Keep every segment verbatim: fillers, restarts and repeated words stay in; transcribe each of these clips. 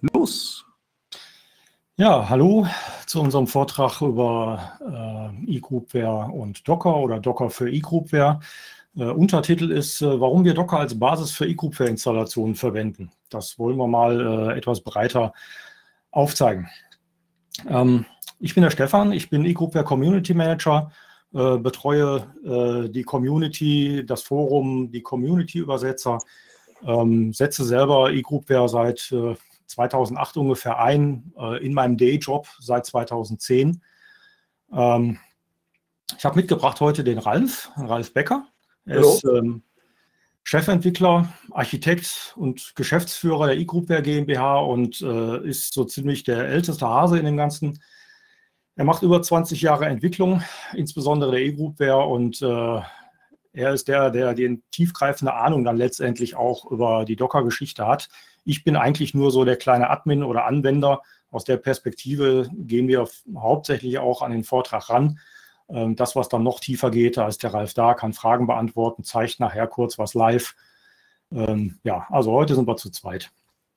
Los! Ja, hallo zu unserem Vortrag über äh, eGroupware und Docker oder Docker für eGroupware. Äh, Untertitel ist, äh, warum wir Docker als Basis für eGroupware-Installationen verwenden. Das wollen wir mal äh, etwas breiter aufzeigen. Ähm, ich bin der Stefan, ich bin eGroupware Community Manager, äh, betreue äh, die Community, das Forum, die Community-Übersetzer, ähm, setze selber eGroupware seit äh, zweitausendacht ungefähr ein, äh, in meinem Dayjob seit zweitausendzehn. Ähm, ich habe mitgebracht heute den Ralf, Ralf Becker. Er Hallo. ist ähm, Chefentwickler, Architekt und Geschäftsführer der eGroupware GmbH und äh, ist so ziemlich der älteste Hase in dem Ganzen. Er macht über zwanzig Jahre Entwicklung, insbesondere der eGroupware, und äh, er ist der, der die tiefgreifende Ahnung dann letztendlich auch über die Docker-Geschichte hat. Ich bin eigentlich nur so der kleine Admin oder Anwender. Aus der Perspektive gehen wir hauptsächlich auch an den Vortrag ran. Das, was dann noch tiefer geht, da ist der Ralf da, kann Fragen beantworten, zeigt nachher kurz was live. Ja, also heute sind wir zu zweit.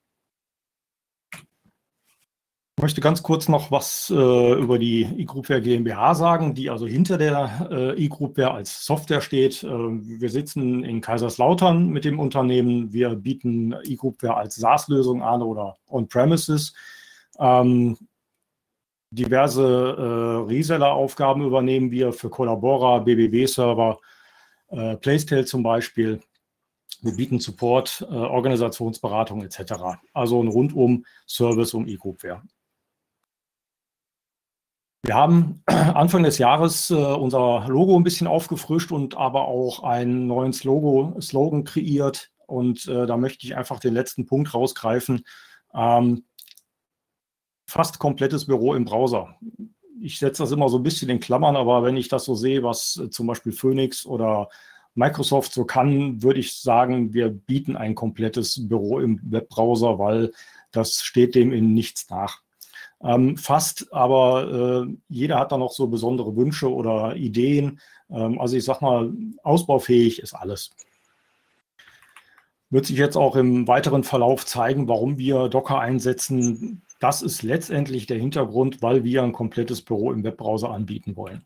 Ich möchte ganz kurz noch was äh, über die eGroupware GmbH sagen, die also hinter der äh, eGroupware als Software steht. Äh, wir sitzen in Kaiserslautern mit dem Unternehmen. Wir bieten eGroupware als SaaS-Lösung an oder On-Premises. Ähm, diverse äh, Reseller-Aufgaben übernehmen wir für Collabora, B B B-Server, äh, Placetel zum Beispiel. Wir bieten Support, äh, Organisationsberatung et cetera. Also ein rundum Service um eGroupware. Wir haben Anfang des Jahres äh, unser Logo ein bisschen aufgefrischt und aber auch einen neuen Logo, Slogan kreiert. Und äh, da möchte ich einfach den letzten Punkt rausgreifen. Ähm, fast komplettes Büro im Browser. Ich setze das immer so ein bisschen in Klammern, aber wenn ich das so sehe, was äh, zum Beispiel Phoenix oder Microsoft so kann, würde ich sagen, wir bieten ein komplettes Büro im Webbrowser, weil das steht dem in nichts nach. Ähm, fast, aber äh, jeder hat da noch so besondere Wünsche oder Ideen. Ähm, also ich sag mal, ausbaufähig ist alles. Wird sich jetzt auch im weiteren Verlauf zeigen, warum wir Docker einsetzen. Das ist letztendlich der Hintergrund, weil wir ein komplettes Büro im Webbrowser anbieten wollen.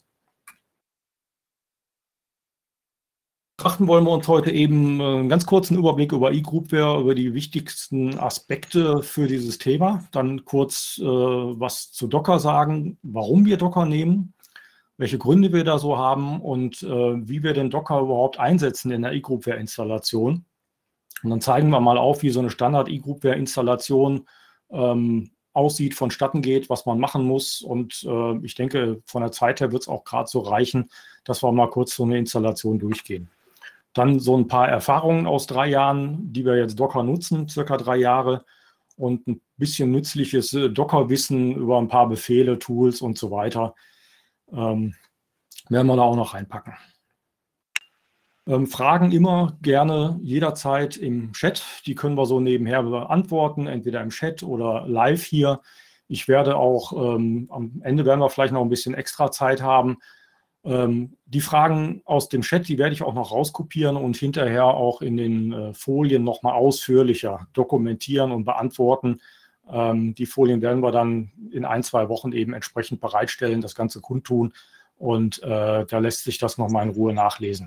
Betrachten wollen wir uns heute eben einen ganz kurzen Überblick über eGroupware, über die wichtigsten Aspekte für dieses Thema. Dann kurz äh, was zu Docker sagen, warum wir Docker nehmen, welche Gründe wir da so haben und äh, wie wir den Docker überhaupt einsetzen in der eGroupware-Installation. Und dann zeigen wir mal auf, wie so eine Standard-eGroupware-Installation ähm, aussieht, vonstatten geht, was man machen muss. Und äh, ich denke, von der Zeit her wird es auch gerade so reichen, dass wir mal kurz so eine Installation durchgehen. Dann so ein paar Erfahrungen aus drei Jahren, die wir jetzt Docker nutzen, circa drei Jahre. Und ein bisschen nützliches Docker-Wissen über ein paar Befehle, Tools und so weiter. Ähm, werden wir da auch noch reinpacken. Ähm, Fragen immer gerne jederzeit im Chat. Die können wir so nebenher beantworten, entweder im Chat oder live hier. Ich werde auch, ähm, am Ende werden wir vielleicht noch ein bisschen extra Zeit haben. Ähm, die Fragen aus dem Chat, die werde ich auch noch rauskopieren und hinterher auch in den äh, Folien nochmal ausführlicher dokumentieren und beantworten. Ähm, die Folien werden wir dann in ein, zwei Wochen eben entsprechend bereitstellen, das Ganze kundtun, und äh, da lässt sich das nochmal in Ruhe nachlesen.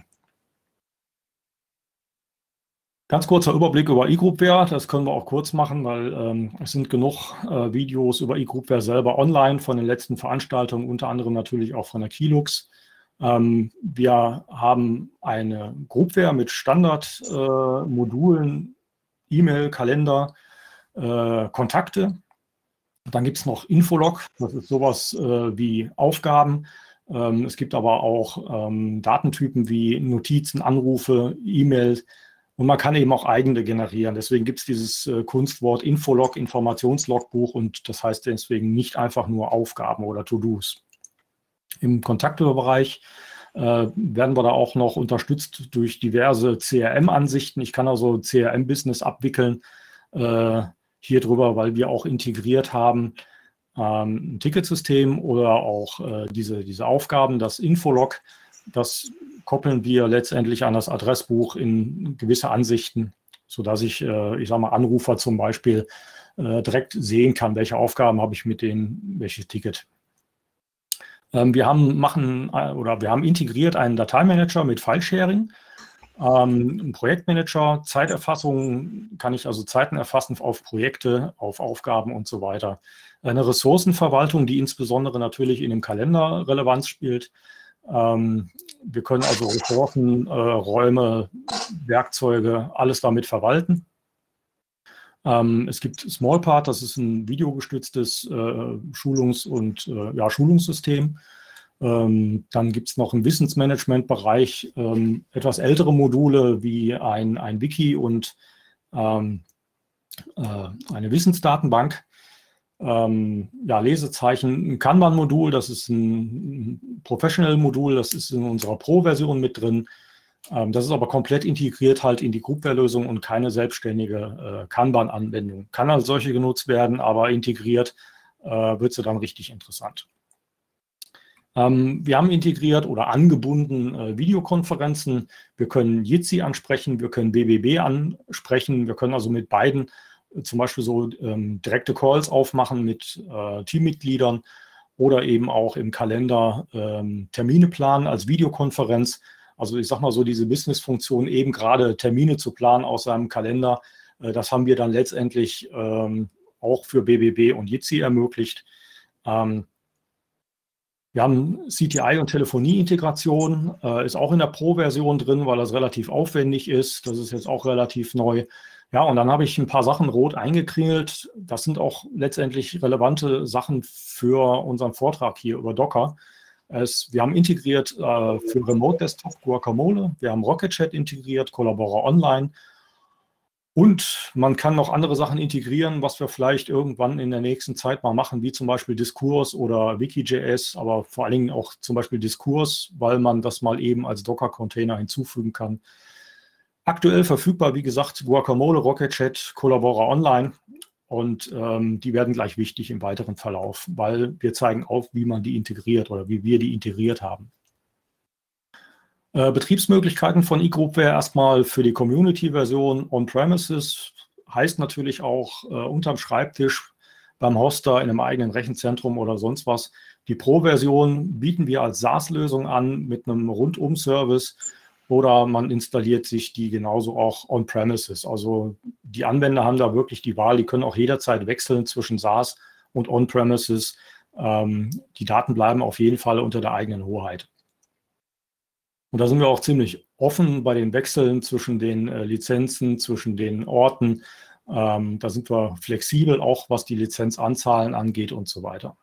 Ganz kurzer Überblick über eGroupware, das können wir auch kurz machen, weil ähm, es sind genug äh, Videos über eGroupware selber online von den letzten Veranstaltungen, unter anderem natürlich auch von der Keylux. Ähm, wir haben eine Groupware mit Standardmodulen, äh, E-Mail, Kalender, äh, Kontakte. Dann gibt es noch Infolog, das ist sowas äh, wie Aufgaben. Ähm, es gibt aber auch ähm, Datentypen wie Notizen, Anrufe, E-Mails. Und man kann eben auch eigene generieren. Deswegen gibt es dieses äh, Kunstwort Infolog, Informationslogbuch, und das heißt deswegen nicht einfach nur Aufgaben oder To-Dos. Im Kontaktbereich äh, werden wir da auch noch unterstützt durch diverse C R M-Ansichten. Ich kann also C R M-Business abwickeln äh, hier drüber, weil wir auch integriert haben ähm, ein Ticketsystem oder auch äh, diese, diese Aufgaben, das Infolog. Das koppeln wir letztendlich an das Adressbuch in gewisse Ansichten. sodass ich, äh, ich sage mal, Anrufer zum Beispiel äh, direkt sehen kann, welche Aufgaben habe ich mit denen, welches Ticket. Ähm, wir haben, machen, äh, oder wir haben integriert einen Dateimanager mit File-Sharing, ähm, einen Projektmanager, Zeiterfassung, kann ich also Zeiten erfassen auf Projekte, auf Aufgaben und so weiter. Eine Ressourcenverwaltung, die insbesondere natürlich in dem Kalender Relevanz spielt. Ähm, wir können also Ressourcen, äh, Räume, Werkzeuge, alles damit verwalten. Ähm, es gibt Smallpart, das ist ein videogestütztes äh, Schulungs- und äh, ja, Schulungssystem. Ähm, dann gibt es noch einen Wissensmanagement-Bereich, ähm, etwas ältere Module wie ein, ein Wiki und ähm, äh, eine Wissensdatenbank. Ähm, ja, Lesezeichen, ein Kanban-Modul, das ist ein Professional-Modul, das ist in unserer Pro-Version mit drin. Ähm, das ist aber komplett integriert halt in die Groupware-Lösung und keine selbstständige äh, Kanban-Anwendung. Kann als solche genutzt werden, aber integriert äh, wird sie dann richtig interessant. Ähm, wir haben integriert oder angebunden äh, Videokonferenzen. Wir können Jitsi ansprechen, wir können B B B ansprechen. Wir können also mit beiden äh, zum Beispiel so ähm, direkte Calls aufmachen mit äh, Teammitgliedern oder eben auch im Kalender ähm, Termine planen als Videokonferenz. Also ich sage mal so, diese Business-Funktion, eben gerade Termine zu planen aus seinem Kalender, äh, das haben wir dann letztendlich ähm, auch für B B B und Jitsi ermöglicht. Ähm, Wir haben C T I und Telefonie-Integration, äh, ist auch in der Pro-Version drin, weil das relativ aufwendig ist. Das ist jetzt auch relativ neu. Ja, und dann habe ich ein paar Sachen rot eingekringelt. Das sind auch letztendlich relevante Sachen für unseren Vortrag hier über Docker. Es, wir haben integriert äh, für Remote Desktop Guacamole, wir haben Rocket Chat integriert, Collabora Online. Und man kann noch andere Sachen integrieren, was wir vielleicht irgendwann in der nächsten Zeit mal machen, wie zum Beispiel Diskurs oder Wiki.js, aber vor allen Dingen auch zum Beispiel Diskurs, weil man das mal eben als Docker-Container hinzufügen kann. Aktuell verfügbar, wie gesagt, Guacamole, Rocket Chat, Collabora Online und ähm, die werden gleich wichtig im weiteren Verlauf, weil wir zeigen auf, wie man die integriert oder wie wir die integriert haben. Äh, Betriebsmöglichkeiten von eGroupware erstmal für die Community-Version On-Premises, heißt natürlich auch äh, unterm Schreibtisch beim Hoster in einem eigenen Rechenzentrum oder sonst was. Die Pro-Version bieten wir als SaaS-Lösung an mit einem Rundum-Service oder man installiert sich die genauso auch On-Premises. Also die Anwender haben da wirklich die Wahl, die können auch jederzeit wechseln zwischen SaaS und On-Premises. Ähm, die Daten bleiben auf jeden Fall unter der eigenen Hoheit. Und da sind wir auch ziemlich offen bei den Wechseln zwischen den äh, Lizenzen, zwischen den Orten. Ähm, da sind wir flexibel, auch was die Lizenzanzahlen angeht und so weiter.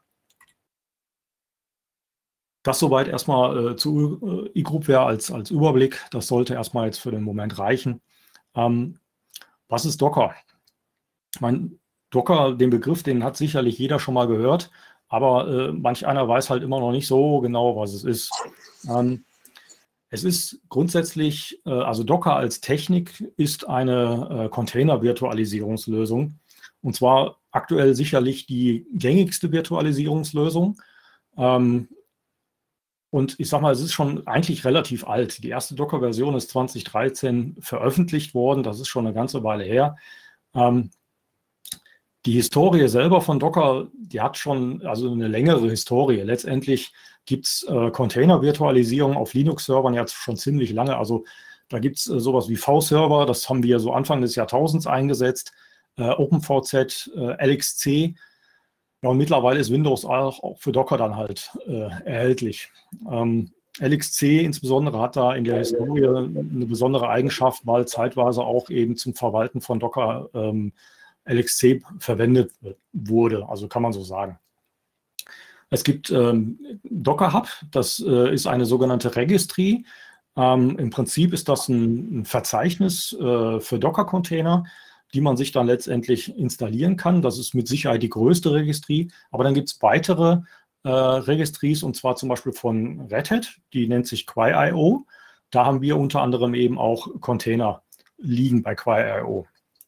Das soweit erstmal äh, zu äh, eGroupware als, als Überblick. Das sollte erstmal jetzt für den Moment reichen. Ähm, was ist Docker? Ich meine, Docker, den Begriff, den hat sicherlich jeder schon mal gehört, aber äh, manch einer weiß halt immer noch nicht so genau, was es ist. Ähm, Es ist grundsätzlich, äh, also Docker als Technik ist eine äh, Container-Virtualisierungslösung. Und zwar aktuell sicherlich die gängigste Virtualisierungslösung. Ähm, und ich sage mal, es ist schon eigentlich relativ alt. Die erste Docker-Version ist zwanzig dreizehn veröffentlicht worden. Das ist schon eine ganze Weile her. Ähm, Die Historie selber von Docker, die hat schon also eine längere Historie. Letztendlich gibt es äh, Container-Virtualisierung auf Linux-Servern jetzt schon ziemlich lange. Also da gibt es äh, sowas wie V-Server, das haben wir so Anfang des Jahrtausends eingesetzt, äh, OpenVZ, äh, L X C. Ja, und mittlerweile ist Windows auch, auch für Docker dann halt äh, erhältlich. Ähm, L X C insbesondere hat da in der Historie eine besondere Eigenschaft, weil zeitweise auch eben zum Verwalten von Docker ähm, L X C verwendet wurde, also kann man so sagen. Es gibt ähm, Docker Hub, das äh, ist eine sogenannte Registry. Ähm, im Prinzip ist das ein, ein Verzeichnis äh, für Docker-Container, die man sich dann letztendlich installieren kann. Das ist mit Sicherheit die größte Registry, aber dann gibt es weitere äh, Registries, und zwar zum Beispiel von Red Hat, die nennt sich Quay Punkt i o. Da haben wir unter anderem eben auch Container liegen bei Quay Punkt i o.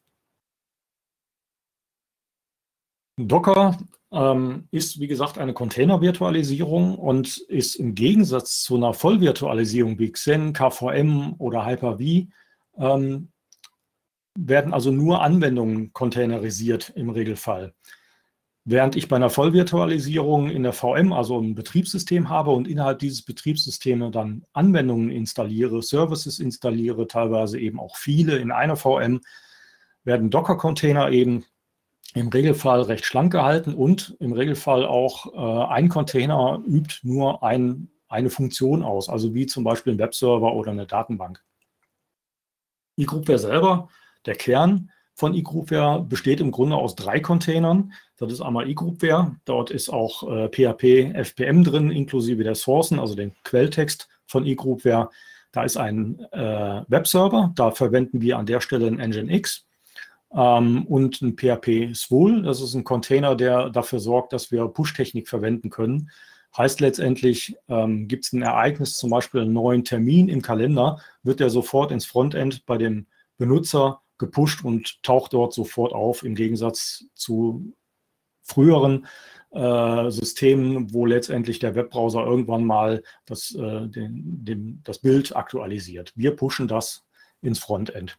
Docker ähm, ist, wie gesagt, eine Container-Virtualisierung und ist im Gegensatz zu einer Vollvirtualisierung wie Xen, K V M oder Hyper-V ähm, werden also nur Anwendungen containerisiert im Regelfall. Während ich bei einer Vollvirtualisierung in der V M also ein Betriebssystem habe und innerhalb dieses Betriebssystems dann Anwendungen installiere, Services installiere, teilweise eben auch viele in einer V M, werden Docker-Container eben im Regelfall recht schlank gehalten und im Regelfall auch äh, ein Container übt nur ein, eine Funktion aus, also wie zum Beispiel ein Webserver oder eine Datenbank. eGroupware selber, der Kern von eGroupware besteht im Grunde aus drei Containern. Das ist einmal eGroupware, dort ist auch äh, P H P F P M drin, inklusive der Sourcen, also den Quelltext von eGroupware. Da ist ein äh, Webserver, da verwenden wir an der Stelle ein Nginx ähm, und ein P H P Swol. Das ist ein Container, der dafür sorgt, dass wir Push-Technik verwenden können. Heißt letztendlich, ähm, gibt es ein Ereignis, zum Beispiel einen neuen Termin im Kalender, wird der sofort ins Frontend bei dem Benutzer gepusht und taucht dort sofort auf, im Gegensatz zu früheren äh, Systemen, wo letztendlich der Webbrowser irgendwann mal das, äh, den, den, das Bild aktualisiert. Wir pushen das ins Frontend.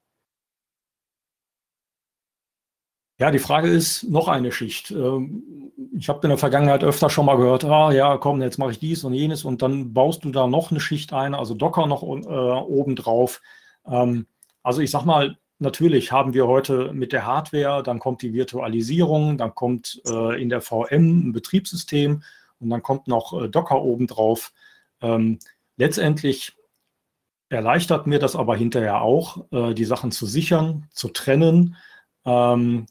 Ja, die Frage ist noch eine Schicht. Ich habe in der Vergangenheit öfter schon mal gehört, ah ja, komm, jetzt mache ich dies und jenes und dann baust du da noch eine Schicht ein, also Docker noch äh, oben drauf. Ähm, also ich sag mal, natürlich haben wir heute mit der Hardware, dann kommt die Virtualisierung, dann kommt äh, in der V M ein Betriebssystem und dann kommt noch äh, Docker oben drauf. Ähm, letztendlich erleichtert mir das aber hinterher auch, äh, die Sachen zu sichern, zu trennen. Ähm,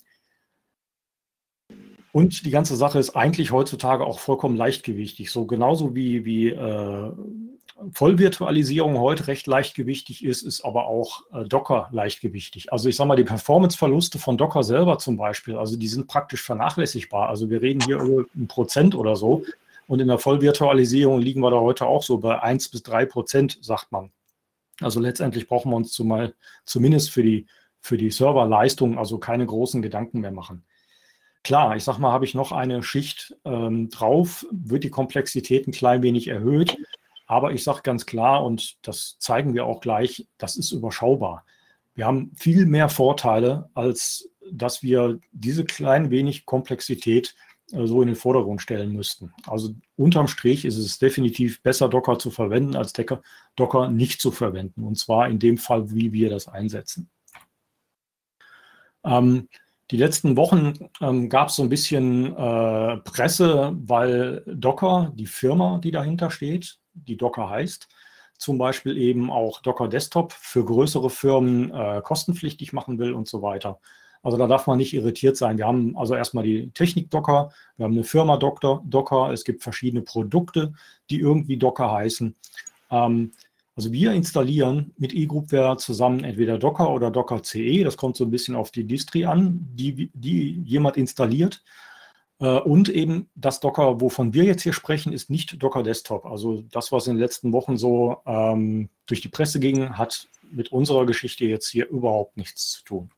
Und die ganze Sache ist eigentlich heutzutage auch vollkommen leichtgewichtig. So genauso wie, wie äh, Vollvirtualisierung heute recht leichtgewichtig ist, ist aber auch äh, Docker leichtgewichtig. Also ich sage mal, die Performance-Verluste von Docker selber zum Beispiel, also die sind praktisch vernachlässigbar. Also wir reden hier über ein Prozent oder so. Und in der Vollvirtualisierung liegen wir da heute auch so bei eins bis drei Prozent, sagt man. Also letztendlich brauchen wir uns zumal, zumindest für die, für die Serverleistung also keine großen Gedanken mehr machen. Klar, ich sag mal, habe ich noch eine Schicht ähm, drauf, wird die Komplexität ein klein wenig erhöht. Aber ich sage ganz klar, und das zeigen wir auch gleich, das ist überschaubar. Wir haben viel mehr Vorteile, als dass wir diese klein wenig Komplexität äh, so in den Vordergrund stellen müssten. Also unterm Strich ist es definitiv besser, Docker zu verwenden, als Docker nicht zu verwenden. Und zwar in dem Fall, wie wir das einsetzen. Ähm, Die letzten Wochen ähm, gab es so ein bisschen äh, Presse, weil Docker, die Firma, die dahinter steht, die Docker heißt, zum Beispiel eben auch Docker Desktop für größere Firmen äh, kostenpflichtig machen will und so weiter. Also da darf man nicht irritiert sein. Wir haben also erstmal die Technik Docker, wir haben eine Firma Docker, Docker, es gibt verschiedene Produkte, die irgendwie Docker heißen. Ähm, Also wir installieren mit eGroupware zusammen entweder Docker oder Docker C E, das kommt so ein bisschen auf die Distri an, die, die jemand installiert. Und eben das Docker, wovon wir jetzt hier sprechen, ist nicht Docker Desktop. Also das, was in den letzten Wochen so ähm, durch die Presse ging, hat mit unserer Geschichte jetzt hier überhaupt nichts zu tun.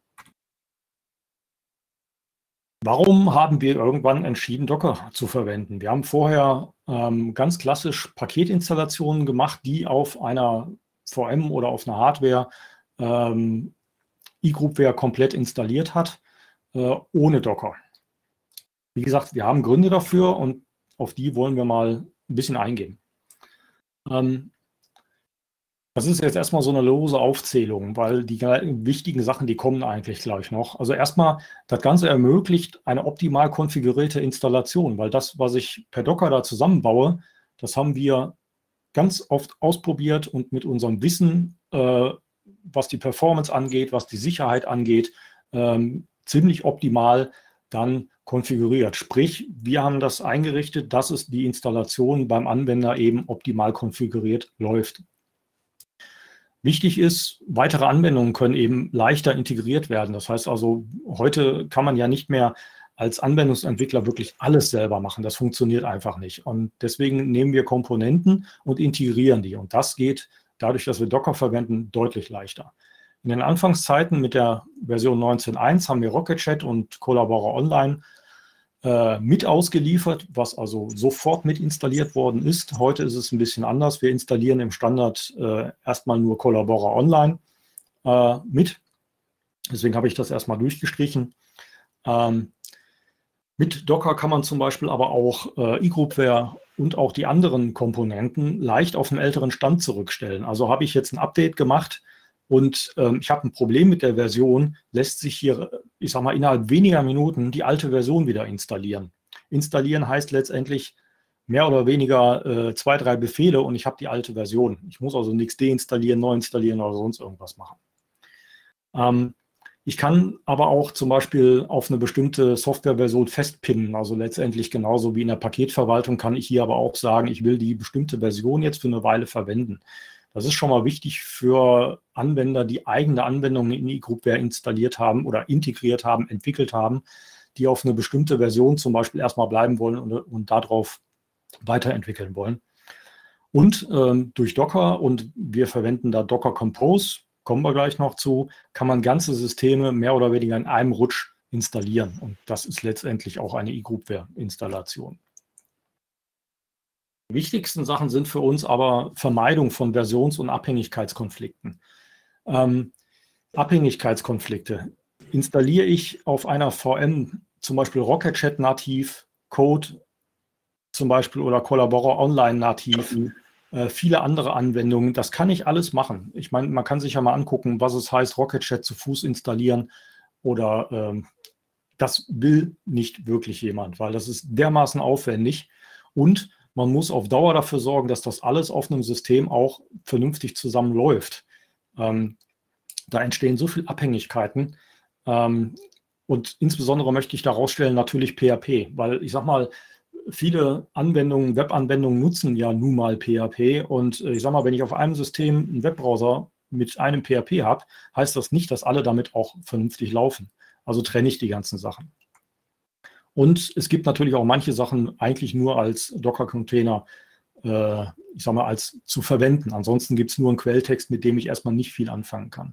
Warum haben wir irgendwann entschieden, Docker zu verwenden? Wir haben vorher ähm, ganz klassisch Paketinstallationen gemacht, die auf einer V M oder auf einer Hardware ähm, eGroupware komplett installiert hat, äh, ohne Docker. Wie gesagt, wir haben Gründe dafür und auf die wollen wir mal ein bisschen eingehen. Ähm, Das ist jetzt erstmal so eine lose Aufzählung, weil die wichtigen Sachen, die kommen eigentlich gleich noch. Also erstmal, das Ganze ermöglicht eine optimal konfigurierte Installation, weil das, was ich per Docker da zusammenbaue, das haben wir ganz oft ausprobiert und mit unserem Wissen, äh, was die Performance angeht, was die Sicherheit angeht, ähm, ziemlich optimal dann konfiguriert. Sprich, wir haben das eingerichtet, dass es die Installation beim Anwender eben optimal konfiguriert läuft. Wichtig ist, weitere Anwendungen können eben leichter integriert werden. Das heißt also, heute kann man ja nicht mehr als Anwendungsentwickler wirklich alles selber machen. Das funktioniert einfach nicht. Und deswegen nehmen wir Komponenten und integrieren die. Und das geht dadurch, dass wir Docker verwenden, deutlich leichter. In den Anfangszeiten mit der Version neunzehn Punkt eins haben wir Rocket Chat und Collabora Online äh, mit ausgeliefert, was also sofort mit installiert worden ist. Heute ist es ein bisschen anders. Wir installieren im Standard äh, erstmal nur Collabora Online äh, mit. Deswegen habe ich das erstmal durchgestrichen. Ähm, mit Docker kann man zum Beispiel aber auch äh, eGroupware und auch die anderen Komponenten leicht auf einen älteren Stand zurückstellen. Also habe ich jetzt ein Update gemacht und ähm, ich habe ein Problem mit der Version, lässt sich hier, ich sage mal, innerhalb weniger Minuten die alte Version wieder installieren. Installieren heißt letztendlich mehr oder weniger äh, zwei, drei Befehle und ich habe die alte Version. Ich muss also nichts deinstallieren, neu installieren oder sonst irgendwas machen. Ähm, Ich kann aber auch zum Beispiel auf eine bestimmte Softwareversion festpinnen. Also letztendlich genauso wie in der Paketverwaltung kann ich hier aber auch sagen, ich will die bestimmte Version jetzt für eine Weile verwenden. Das ist schon mal wichtig für Anwender, die eigene Anwendungen in eGroupware installiert haben oder integriert haben, entwickelt haben, die auf eine bestimmte Version zum Beispiel erstmal bleiben wollen und, und darauf weiterentwickeln wollen. Und ähm, durch Docker, und wir verwenden da Docker Compose, kommen wir gleich noch zu, kann man ganze Systeme mehr oder weniger in einem Rutsch installieren. Und das ist letztendlich auch eine eGroupware-Installation. Die wichtigsten Sachen sind für uns aber Vermeidung von Versions- und Abhängigkeitskonflikten. Ähm, Abhängigkeitskonflikte. Installiere ich auf einer V M zum Beispiel Rocket Chat nativ, Code zum Beispiel oder Collabora Online nativ, äh, viele andere Anwendungen, das kann ich alles machen. Ich meine, man kann sich ja mal angucken, was es heißt, Rocket Chat zu Fuß installieren oder ähm, das will nicht wirklich jemand, weil das ist dermaßen aufwendig und man muss auf Dauer dafür sorgen, dass das alles auf einem System auch vernünftig zusammenläuft. Ähm, da entstehen so viele Abhängigkeiten ähm, und insbesondere möchte ich da rausstellen natürlich P H P, weil ich sag mal, viele Anwendungen, Webanwendungen nutzen ja nun mal P H P und ich sag mal, wenn ich auf einem System einen Webbrowser mit einem P H P habe, heißt das nicht, dass alle damit auch vernünftig laufen. Also trenne ich die ganzen Sachen. Und es gibt natürlich auch manche Sachen eigentlich nur als Docker-Container, äh, ich sag mal, als zu verwenden. Ansonsten gibt es nur einen Quelltext, mit dem ich erstmal nicht viel anfangen kann.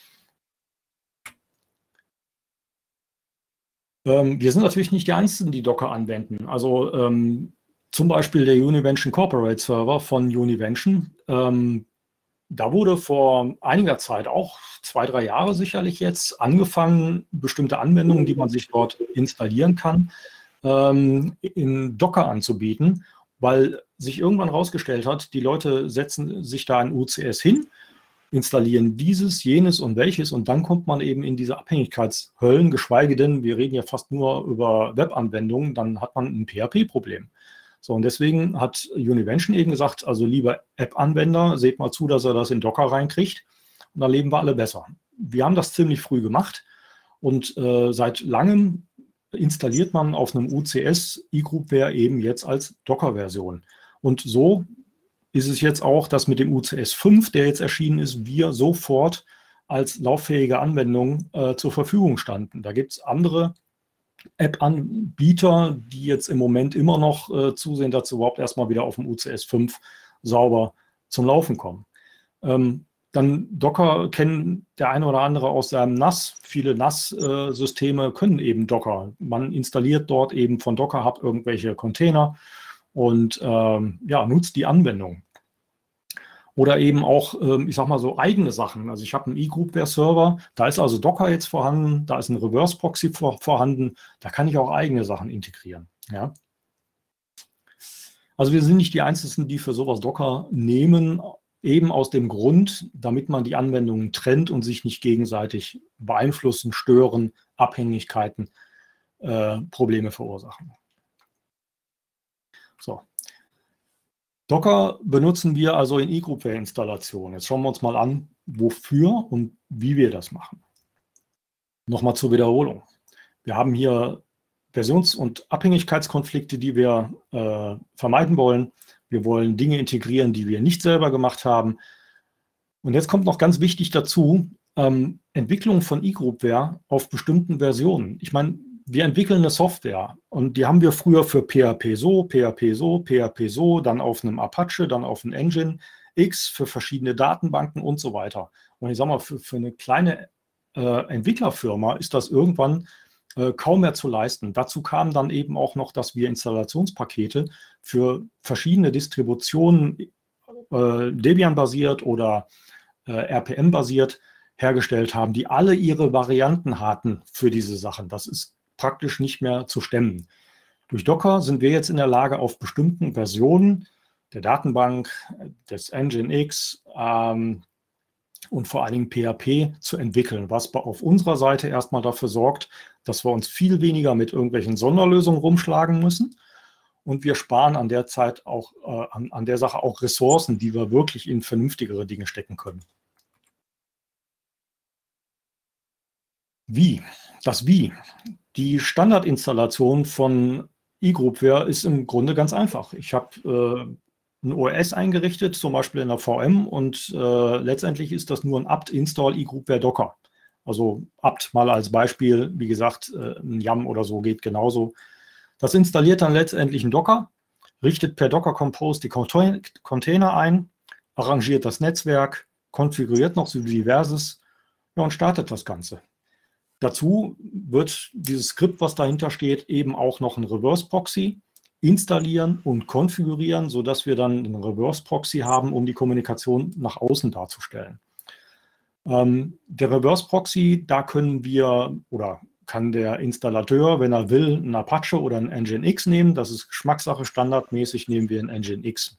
Ähm, wir sind natürlich nicht die Einzigen, die Docker anwenden. Also ähm, zum Beispiel der Univention Corporate Server von Univention. Ähm, da wurde vor einiger Zeit, auch zwei, drei Jahre sicherlich jetzt, angefangen, bestimmte Anwendungen, die man sich dort installieren kann, ähm, in Docker anzubieten, weil sich irgendwann herausgestellt hat, die Leute setzen sich da ein U C S hin, installieren dieses, jenes und welches und dann kommt man eben in diese Abhängigkeitshöllen, geschweige denn, wir reden ja fast nur über Webanwendungen, dann hat man ein P H P-Problem. So, und deswegen hat Univention eben gesagt, also lieber App-Anwender, seht mal zu, dass er das in Docker reinkriegt und dann leben wir alle besser. Wir haben das ziemlich früh gemacht und äh, seit langem installiert man auf einem U C S eGroupware eben jetzt als Docker-Version. Und so ist es jetzt auch, dass mit dem U C S fünf, der jetzt erschienen ist, wir sofort als lauffähige Anwendung äh, zur Verfügung standen. Da gibt es andere App-Anbieter, die jetzt im Moment immer noch äh, zusehen, dass sie überhaupt erstmal wieder auf dem U C S fünf sauber zum Laufen kommen. Ähm, dann Docker kennen der eine oder andere aus seinem N A S. Viele N A S-Systeme äh, können eben Docker. Man installiert dort eben von Docker Hub irgendwelche Container und ähm, ja, nutzt die Anwendung. Oder eben auch, ähm, ich sag mal so, eigene Sachen. Also ich habe einen eGroupware-Server, da ist also Docker jetzt vorhanden, da ist ein Reverse-Proxy vor, vorhanden, da kann ich auch eigene Sachen integrieren. Ja? Also wir sind nicht die Einzigen, die für sowas Docker nehmen, eben aus dem Grund, damit man die Anwendungen trennt und sich nicht gegenseitig beeinflussen, stören, Abhängigkeiten, äh, Probleme verursachen. So. Docker benutzen wir also in eGroupware-Installationen. Jetzt schauen wir uns mal an, wofür und wie wir das machen. Nochmal zur Wiederholung. Wir haben hier Versions- und Abhängigkeitskonflikte, die wir äh, vermeiden wollen. Wir wollen Dinge integrieren, die wir nicht selber gemacht haben. Und jetzt kommt noch ganz wichtig dazu, ähm, Entwicklung von eGroupware auf bestimmten Versionen. Ich meine, wir entwickeln eine Software und die haben wir früher für P H P so, P H P so, P H P so, dann auf einem Apache, dann auf einem Engine X für verschiedene Datenbanken und so weiter. Und ich sage mal, für, für eine kleine äh, Entwicklerfirma ist das irgendwann äh, kaum mehr zu leisten. Dazu kam dann eben auch noch, dass wir Installationspakete für verschiedene Distributionen, äh, Debian-basiert oder äh, R P M-basiert, hergestellt haben, die alle ihre Varianten hatten für diese Sachen. Das ist praktisch nicht mehr zu stemmen. Durch Docker sind wir jetzt in der Lage, auf bestimmten Versionen der Datenbank, des Nginx ähm, und vor allen Dingen P H P zu entwickeln, was auf unserer Seite erstmal dafür sorgt, dass wir uns viel weniger mit irgendwelchen Sonderlösungen rumschlagen müssen. Und wir sparen an der Zeit auch, äh, an, an der Sache auch Ressourcen, die wir wirklich in vernünftigere Dinge stecken können. Wie? Das Wie. Die Standardinstallation von eGroupware ist im Grunde ganz einfach. Ich habe äh, ein O S eingerichtet, zum Beispiel in der V M, und äh, letztendlich ist das nur ein apt-install eGroupware Docker. Also apt mal als Beispiel, wie gesagt, äh, ein YAM oder so geht genauso. Das installiert dann letztendlich einen Docker, richtet per Docker Compose die Container ein, arrangiert das Netzwerk, konfiguriert noch so diverses, ja, und startet das Ganze. Dazu wird dieses Skript, was dahinter steht, eben auch noch ein Reverse Proxy installieren und konfigurieren, sodass wir dann einen Reverse Proxy haben, um die Kommunikation nach außen darzustellen. Ähm, der Reverse Proxy, da können wir oder kann der Installateur, wenn er will, einen Apache oder einen Nginx nehmen. Das ist Geschmackssache. Standardmäßig nehmen wir einen Nginx.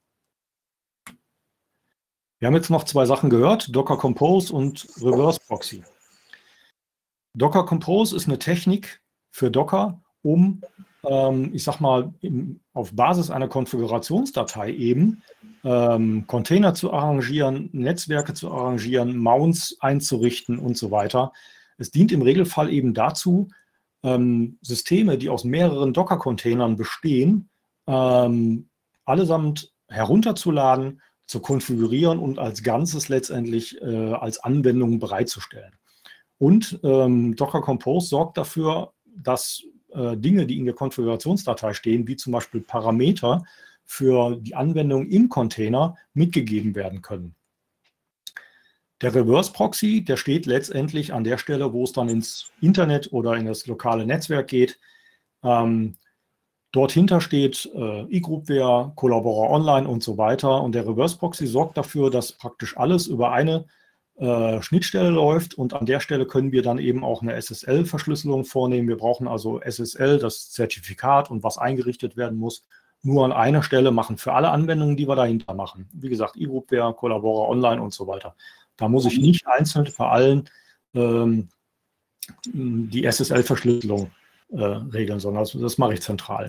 Wir haben jetzt noch zwei Sachen gehört, Docker Compose und Reverse Proxy. Docker Compose ist eine Technik für Docker, um, ähm, ich sag mal, im, auf Basis einer Konfigurationsdatei eben ähm, Container zu arrangieren, Netzwerke zu arrangieren, Mounts einzurichten und so weiter. Es dient im Regelfall eben dazu, ähm, Systeme, die aus mehreren Docker-Containern bestehen, ähm, allesamt herunterzuladen, zu konfigurieren und als Ganzes letztendlich äh, als Anwendung bereitzustellen. Und ähm, Docker Compose sorgt dafür, dass äh, Dinge, die in der Konfigurationsdatei stehen, wie zum Beispiel Parameter für die Anwendung im Container, mitgegeben werden können. Der Reverse Proxy, der steht letztendlich an der Stelle, wo es dann ins Internet oder in das lokale Netzwerk geht. Ähm, dort hinter steht äh, eGroupware, Collabora Online und so weiter. Und der Reverse Proxy sorgt dafür, dass praktisch alles über eine Äh, Schnittstelle läuft, und an der Stelle können wir dann eben auch eine S S L-Verschlüsselung vornehmen. Wir brauchen also S S L, das Zertifikat und was eingerichtet werden muss, nur an einer Stelle machen für alle Anwendungen, die wir dahinter machen. Wie gesagt, eGroupware, Collabora Online und so weiter. Da muss ich nicht einzeln für allen ähm, die S S L-Verschlüsselung äh, regeln, sondern das, das mache ich zentral.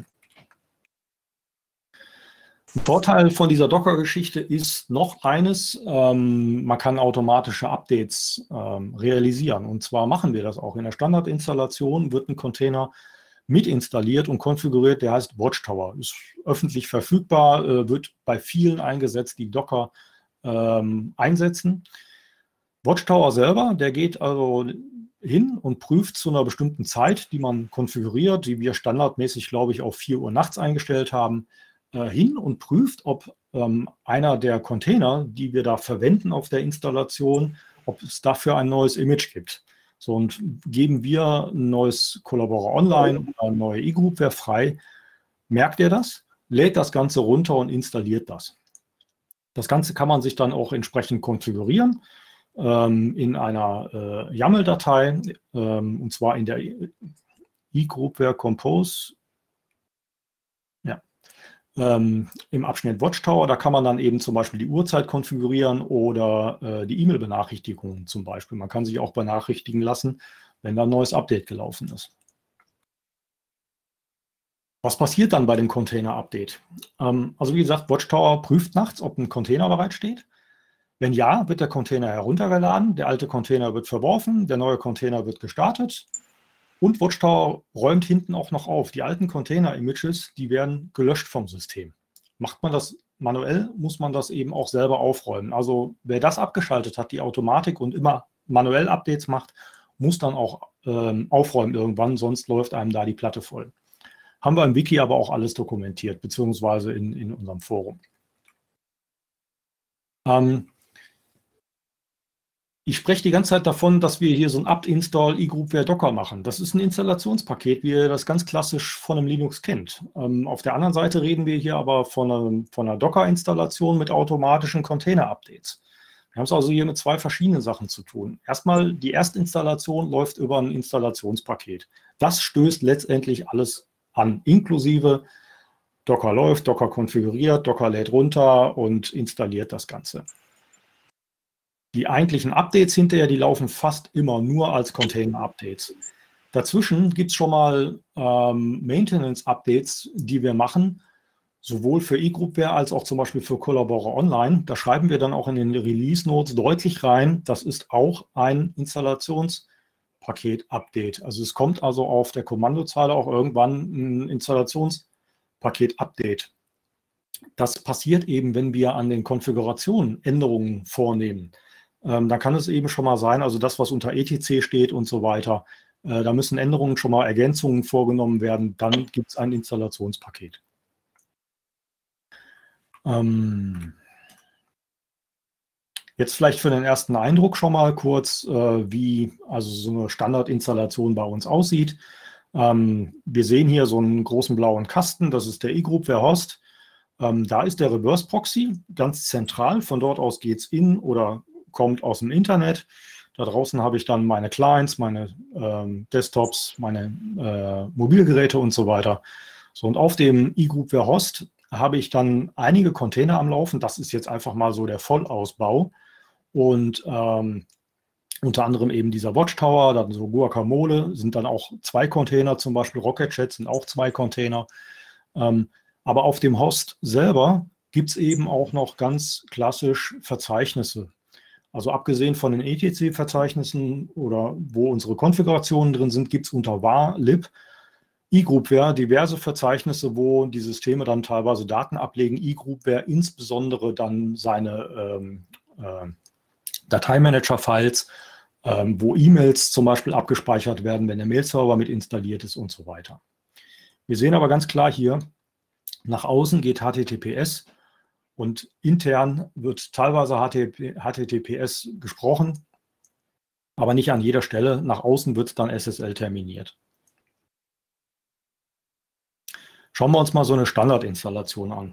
Ein Vorteil von dieser Docker-Geschichte ist noch eines, ähm, man kann automatische Updates ähm, realisieren. Und zwar machen wir das auch. In der Standardinstallation wird ein Container mit installiert und konfiguriert, der heißt Watchtower. Ist öffentlich verfügbar, äh, wird bei vielen eingesetzt, die Docker ähm, einsetzen. Watchtower selber, der geht also hin und prüft zu einer bestimmten Zeit, die man konfiguriert, die wir standardmäßig, glaube ich, auf vier Uhr nachts eingestellt haben, hin und prüft, ob ähm, einer der Container, die wir da verwenden auf der Installation, ob es dafür ein neues Image gibt. So, und geben wir ein neues Collabora Online oder eine neue eGroupware frei, merkt er das, lädt das Ganze runter und installiert das. Das Ganze kann man sich dann auch entsprechend konfigurieren ähm, in einer äh, YAML-Datei, ähm, und zwar in der eGroupware Compose. Ähm, im Abschnitt Watchtower, da kann man dann eben zum Beispiel die Uhrzeit konfigurieren oder äh, die E-Mail-Benachrichtigungen zum Beispiel. Man kann sich auch benachrichtigen lassen, wenn da ein neues Update gelaufen ist. Was passiert dann bei dem Container-Update? Ähm, also wie gesagt, Watchtower prüft nachts, ob ein Container bereitsteht. Wenn ja, wird der Container heruntergeladen, der alte Container wird verworfen, der neue Container wird gestartet. Und Watchtower räumt hinten auch noch auf. Die alten Container-Images, die werden gelöscht vom System. Macht man das manuell, muss man das eben auch selber aufräumen. Also wer das abgeschaltet hat, die Automatik, und immer manuell Updates macht, muss dann auch ähm, aufräumen irgendwann, sonst läuft einem da die Platte voll. Haben wir im Wiki aber auch alles dokumentiert, beziehungsweise in, in unserem Forum. Ähm, Ich spreche die ganze Zeit davon, dass wir hier so ein apt-install eGroupware Docker machen. Das ist ein Installationspaket, wie ihr das ganz klassisch von einem Linux kennt. Ähm, auf der anderen Seite reden wir hier aber von, einem, von einer Docker-Installation mit automatischen Container-Updates. Wir haben es also hier mit zwei verschiedenen Sachen zu tun. Erstmal, die Erstinstallation läuft über ein Installationspaket. Das stößt letztendlich alles an, inklusive Docker läuft, Docker konfiguriert, Docker lädt runter und installiert das Ganze. Die eigentlichen Updates hinterher, die laufen fast immer nur als Container-Updates. Dazwischen gibt es schon mal ähm, Maintenance-Updates, die wir machen, sowohl für eGroupware als auch zum Beispiel für Collabora Online. Da schreiben wir dann auch in den Release-Notes deutlich rein, das ist auch ein Installationspaket-Update. Also es kommt also auf der Kommandozeile auch irgendwann ein Installationspaket-Update. Das passiert eben, wenn wir an den Konfigurationen Änderungen vornehmen. Ähm, da kann es eben schon mal sein, also das, was unter E T C steht und so weiter, äh, da müssen Änderungen schon mal, Ergänzungen vorgenommen werden, dann gibt es ein Installationspaket. Ähm, jetzt vielleicht für den ersten Eindruck schon mal kurz, äh, wie also so eine Standardinstallation bei uns aussieht. Ähm, wir sehen hier so einen großen blauen Kasten, das ist der eGroupware Host. Ähm, da ist der Reverse Proxy ganz zentral, von dort aus geht es in oder kommt aus dem Internet. Da draußen habe ich dann meine Clients, meine ähm, Desktops, meine äh, Mobilgeräte und so weiter. So, und auf dem eGroupware Host habe ich dann einige Container am Laufen. Das ist jetzt einfach mal so der Vollausbau. Und ähm, unter anderem eben dieser Watchtower, dann so Guacamole, sind dann auch zwei Container, zum Beispiel Rocket Chat sind auch zwei Container. Ähm, aber auf dem Host selber gibt es eben auch noch ganz klassisch Verzeichnisse. Also abgesehen von den E T C-Verzeichnissen oder wo unsere Konfigurationen drin sind, gibt es unter var, lib, eGroupware diverse Verzeichnisse, wo die Systeme dann teilweise Daten ablegen. eGroupware insbesondere dann seine ähm, äh, Dateimanager-Files, ähm, wo E-Mails zum Beispiel abgespeichert werden, wenn der Mail-Server mit installiert ist und so weiter. Wir sehen aber ganz klar hier, nach außen geht H T T P S. Und intern wird teilweise H T T P S gesprochen, aber nicht an jeder Stelle. Nach außen wird dann S S L terminiert. Schauen wir uns mal so eine Standardinstallation an.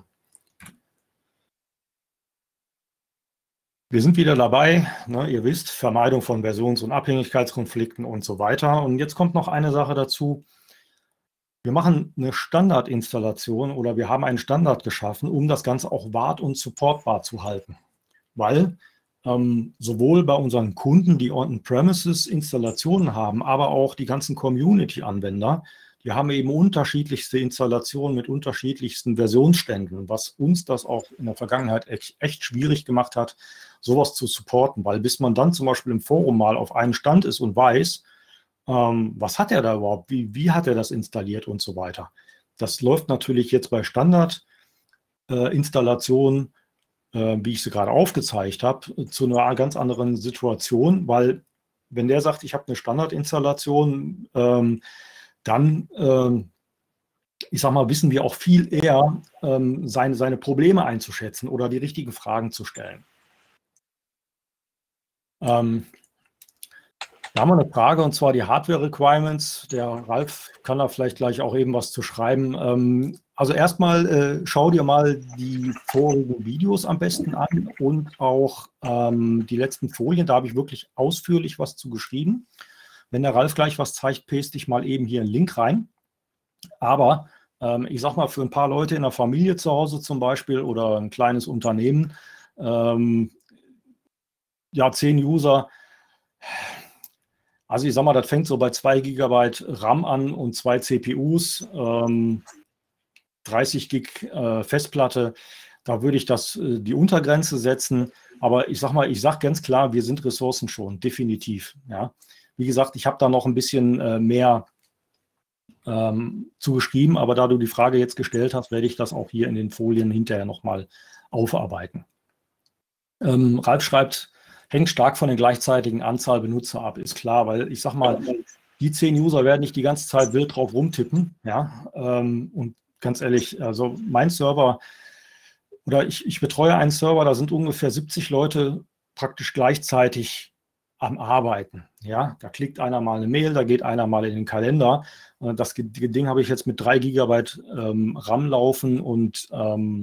Wir sind wieder dabei, ne, ihr wisst, Vermeidung von Versions- und Abhängigkeitskonflikten und so weiter. Und jetzt kommt noch eine Sache dazu. Wir machen eine Standardinstallation oder wir haben einen Standard geschaffen, um das Ganze auch wart- und supportbar zu halten. Weil ähm, sowohl bei unseren Kunden, die On-Premises-Installationen haben, aber auch die ganzen Community-Anwender, die haben eben unterschiedlichste Installationen mit unterschiedlichsten Versionsständen, was uns das auch in der Vergangenheit echt, echt schwierig gemacht hat, sowas zu supporten. Weil bis man dann zum Beispiel im Forum mal auf einen Stand ist und weiß, Ähm, was hat er da überhaupt? Wie, wie hat er das installiert und so weiter? Das läuft natürlich jetzt bei Standardinstallationen, äh, äh, wie ich sie gerade aufgezeigt habe, zu einer ganz anderen Situation, weil wenn der sagt, ich habe eine Standardinstallation, ähm, dann, ähm, ich sag mal, wissen wir auch viel eher, ähm, seine, seine Probleme einzuschätzen oder die richtigen Fragen zu stellen. Ähm, Da haben wir eine Frage, und zwar die Hardware-Requirements. Der Ralf kann da vielleicht gleich auch eben was zu schreiben. Ähm, also erstmal äh, schau dir mal die vorigen Videos am besten an und auch ähm, die letzten Folien. Da habe ich wirklich ausführlich was zu geschrieben. Wenn der Ralf gleich was zeigt, paste ich mal eben hier einen Link rein. Aber ähm, ich sag mal, für ein paar Leute in der Familie zu Hause zum Beispiel oder ein kleines Unternehmen, ähm, ja, zehn User. Also ich sag mal, das fängt so bei zwei Gigabyte RAM an und zwei C P Us, ähm, dreißig Gig äh, Festplatte. Da würde ich das, äh, die Untergrenze setzen. Aber ich sag mal, ich sage ganz klar, wir sind Ressourcen schon, definitiv. Ja. Wie gesagt, ich habe da noch ein bisschen äh, mehr ähm, zugeschrieben, aber da du die Frage jetzt gestellt hast, werde ich das auch hier in den Folien hinterher nochmal aufarbeiten. Ähm, Ralf schreibt, hängt stark von der gleichzeitigen Anzahl Benutzer ab, ist klar, weil ich sag mal, die zehn User werden nicht die ganze Zeit wild drauf rumtippen, ja, ähm, und ganz ehrlich, also mein Server oder ich, ich betreue einen Server, da sind ungefähr siebzig Leute praktisch gleichzeitig am Arbeiten, ja, da klickt einer mal eine Mail, da geht einer mal in den Kalender, das Ding habe ich jetzt mit drei Gigabyte ähm, RAM laufen und ähm,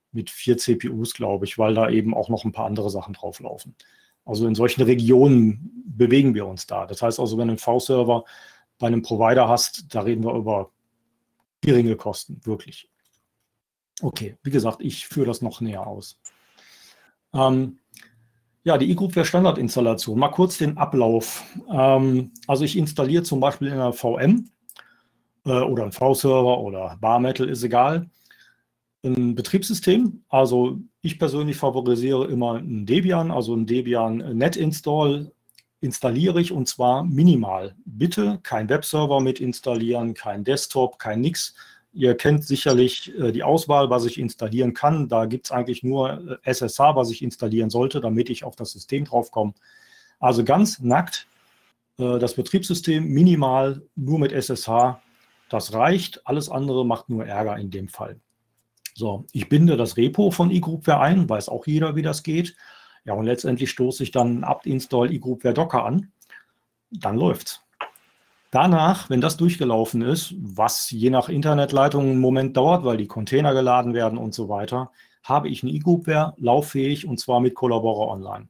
mit vier C P Us, glaube ich, weil da eben auch noch ein paar andere Sachen drauflaufen. Also in solchen Regionen bewegen wir uns da. Das heißt also, wenn du einen V-Server bei einem Provider hast, da reden wir über geringe Kosten, wirklich. Okay, wie gesagt, ich führe das noch näher aus. Ähm, ja, die eGroupware Standardinstallation. Mal kurz den Ablauf. Ähm, also ich installiere zum Beispiel in einer V M äh, oder ein V-Server oder Bare Metal, ist egal, ein Betriebssystem. Also ich persönlich favorisiere immer ein Debian, also ein Debian NetInstall installiere ich und zwar minimal. Bitte kein Webserver mit installieren, kein Desktop, kein nix. Ihr kennt sicherlich äh, die Auswahl, was ich installieren kann. Da gibt es eigentlich nur äh, S S H, was ich installieren sollte, damit ich auf das System draufkomme. Also ganz nackt äh, das Betriebssystem minimal, nur mit S S H. Das reicht. Alles andere macht nur Ärger in dem Fall. So, ich binde das Repo von eGroupware ein, weiß auch jeder, wie das geht. Ja, und letztendlich stoße ich dann apt-install eGroupware Docker an. Dann läuft's. Danach, wenn das durchgelaufen ist, was je nach Internetleitung einen Moment dauert, weil die Container geladen werden und so weiter, habe ich eine eGroupware lauffähig und zwar mit Collabora Online.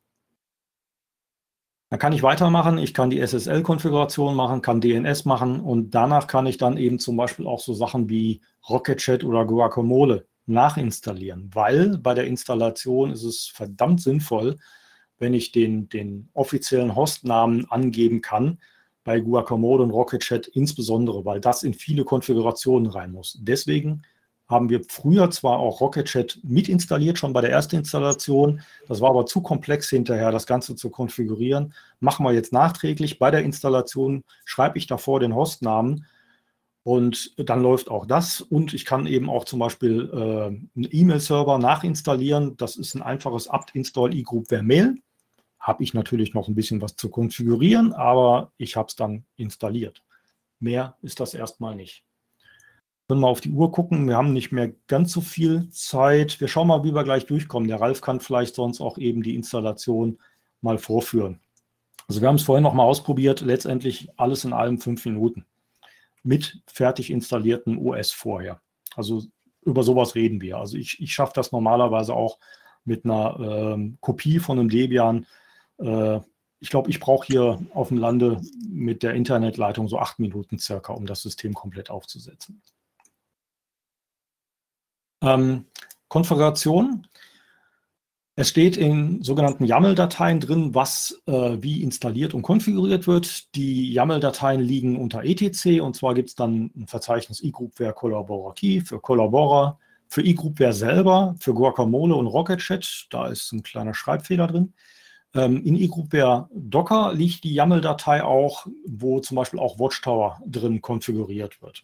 Dann kann ich weitermachen, ich kann die S S L-Konfiguration machen, kann D N S machen und danach kann ich dann eben zum Beispiel auch so Sachen wie Rocket Chat oder Guacamole nachinstallieren, weil bei der Installation ist es verdammt sinnvoll, wenn ich den, den offiziellen Hostnamen angeben kann, bei Guacamole und Rocket Chat insbesondere, weil das in viele Konfigurationen rein muss. Deswegen haben wir früher zwar auch Rocket Chat mit installiert, schon bei der ersten Installation. Das war aber zu komplex hinterher, das Ganze zu konfigurieren. Machen wir jetzt nachträglich. Bei der Installation schreibe ich davor den Hostnamen und dann läuft auch das. Und ich kann eben auch zum Beispiel äh, einen E-Mail-Server nachinstallieren. Das ist ein einfaches apt-install eGroupware Mail. Habe ich natürlich noch ein bisschen was zu konfigurieren, aber ich habe es dann installiert. Mehr ist das erstmal nicht. Wir können mal auf die Uhr gucken. Wir haben nicht mehr ganz so viel Zeit. Wir schauen mal, wie wir gleich durchkommen. Der Ralf kann vielleicht sonst auch eben die Installation mal vorführen. Also wir haben es vorhin noch mal ausprobiert. Letztendlich alles in allem fünf Minuten mit fertig installierten O S vorher. Also über sowas reden wir. Also ich, ich schaffe das normalerweise auch mit einer äh, Kopie von einem Debian. Äh, ich glaube, ich brauche hier auf dem Lande mit der Internetleitung so acht Minuten circa, um das System komplett aufzusetzen. Ähm, Konfiguration. Es steht in sogenannten YAML-Dateien drin, was äh, wie installiert und konfiguriert wird. Die YAML-Dateien liegen unter E T C und zwar gibt es dann ein Verzeichnis eGroupware Collabora Key für Collabora, für eGroupware selber, für Guacamole und Rocket Chat. Da ist ein kleiner Schreibfehler drin. Ähm, in eGroupware Docker liegt die YAML-Datei auch, wo zum Beispiel auch Watchtower drin konfiguriert wird.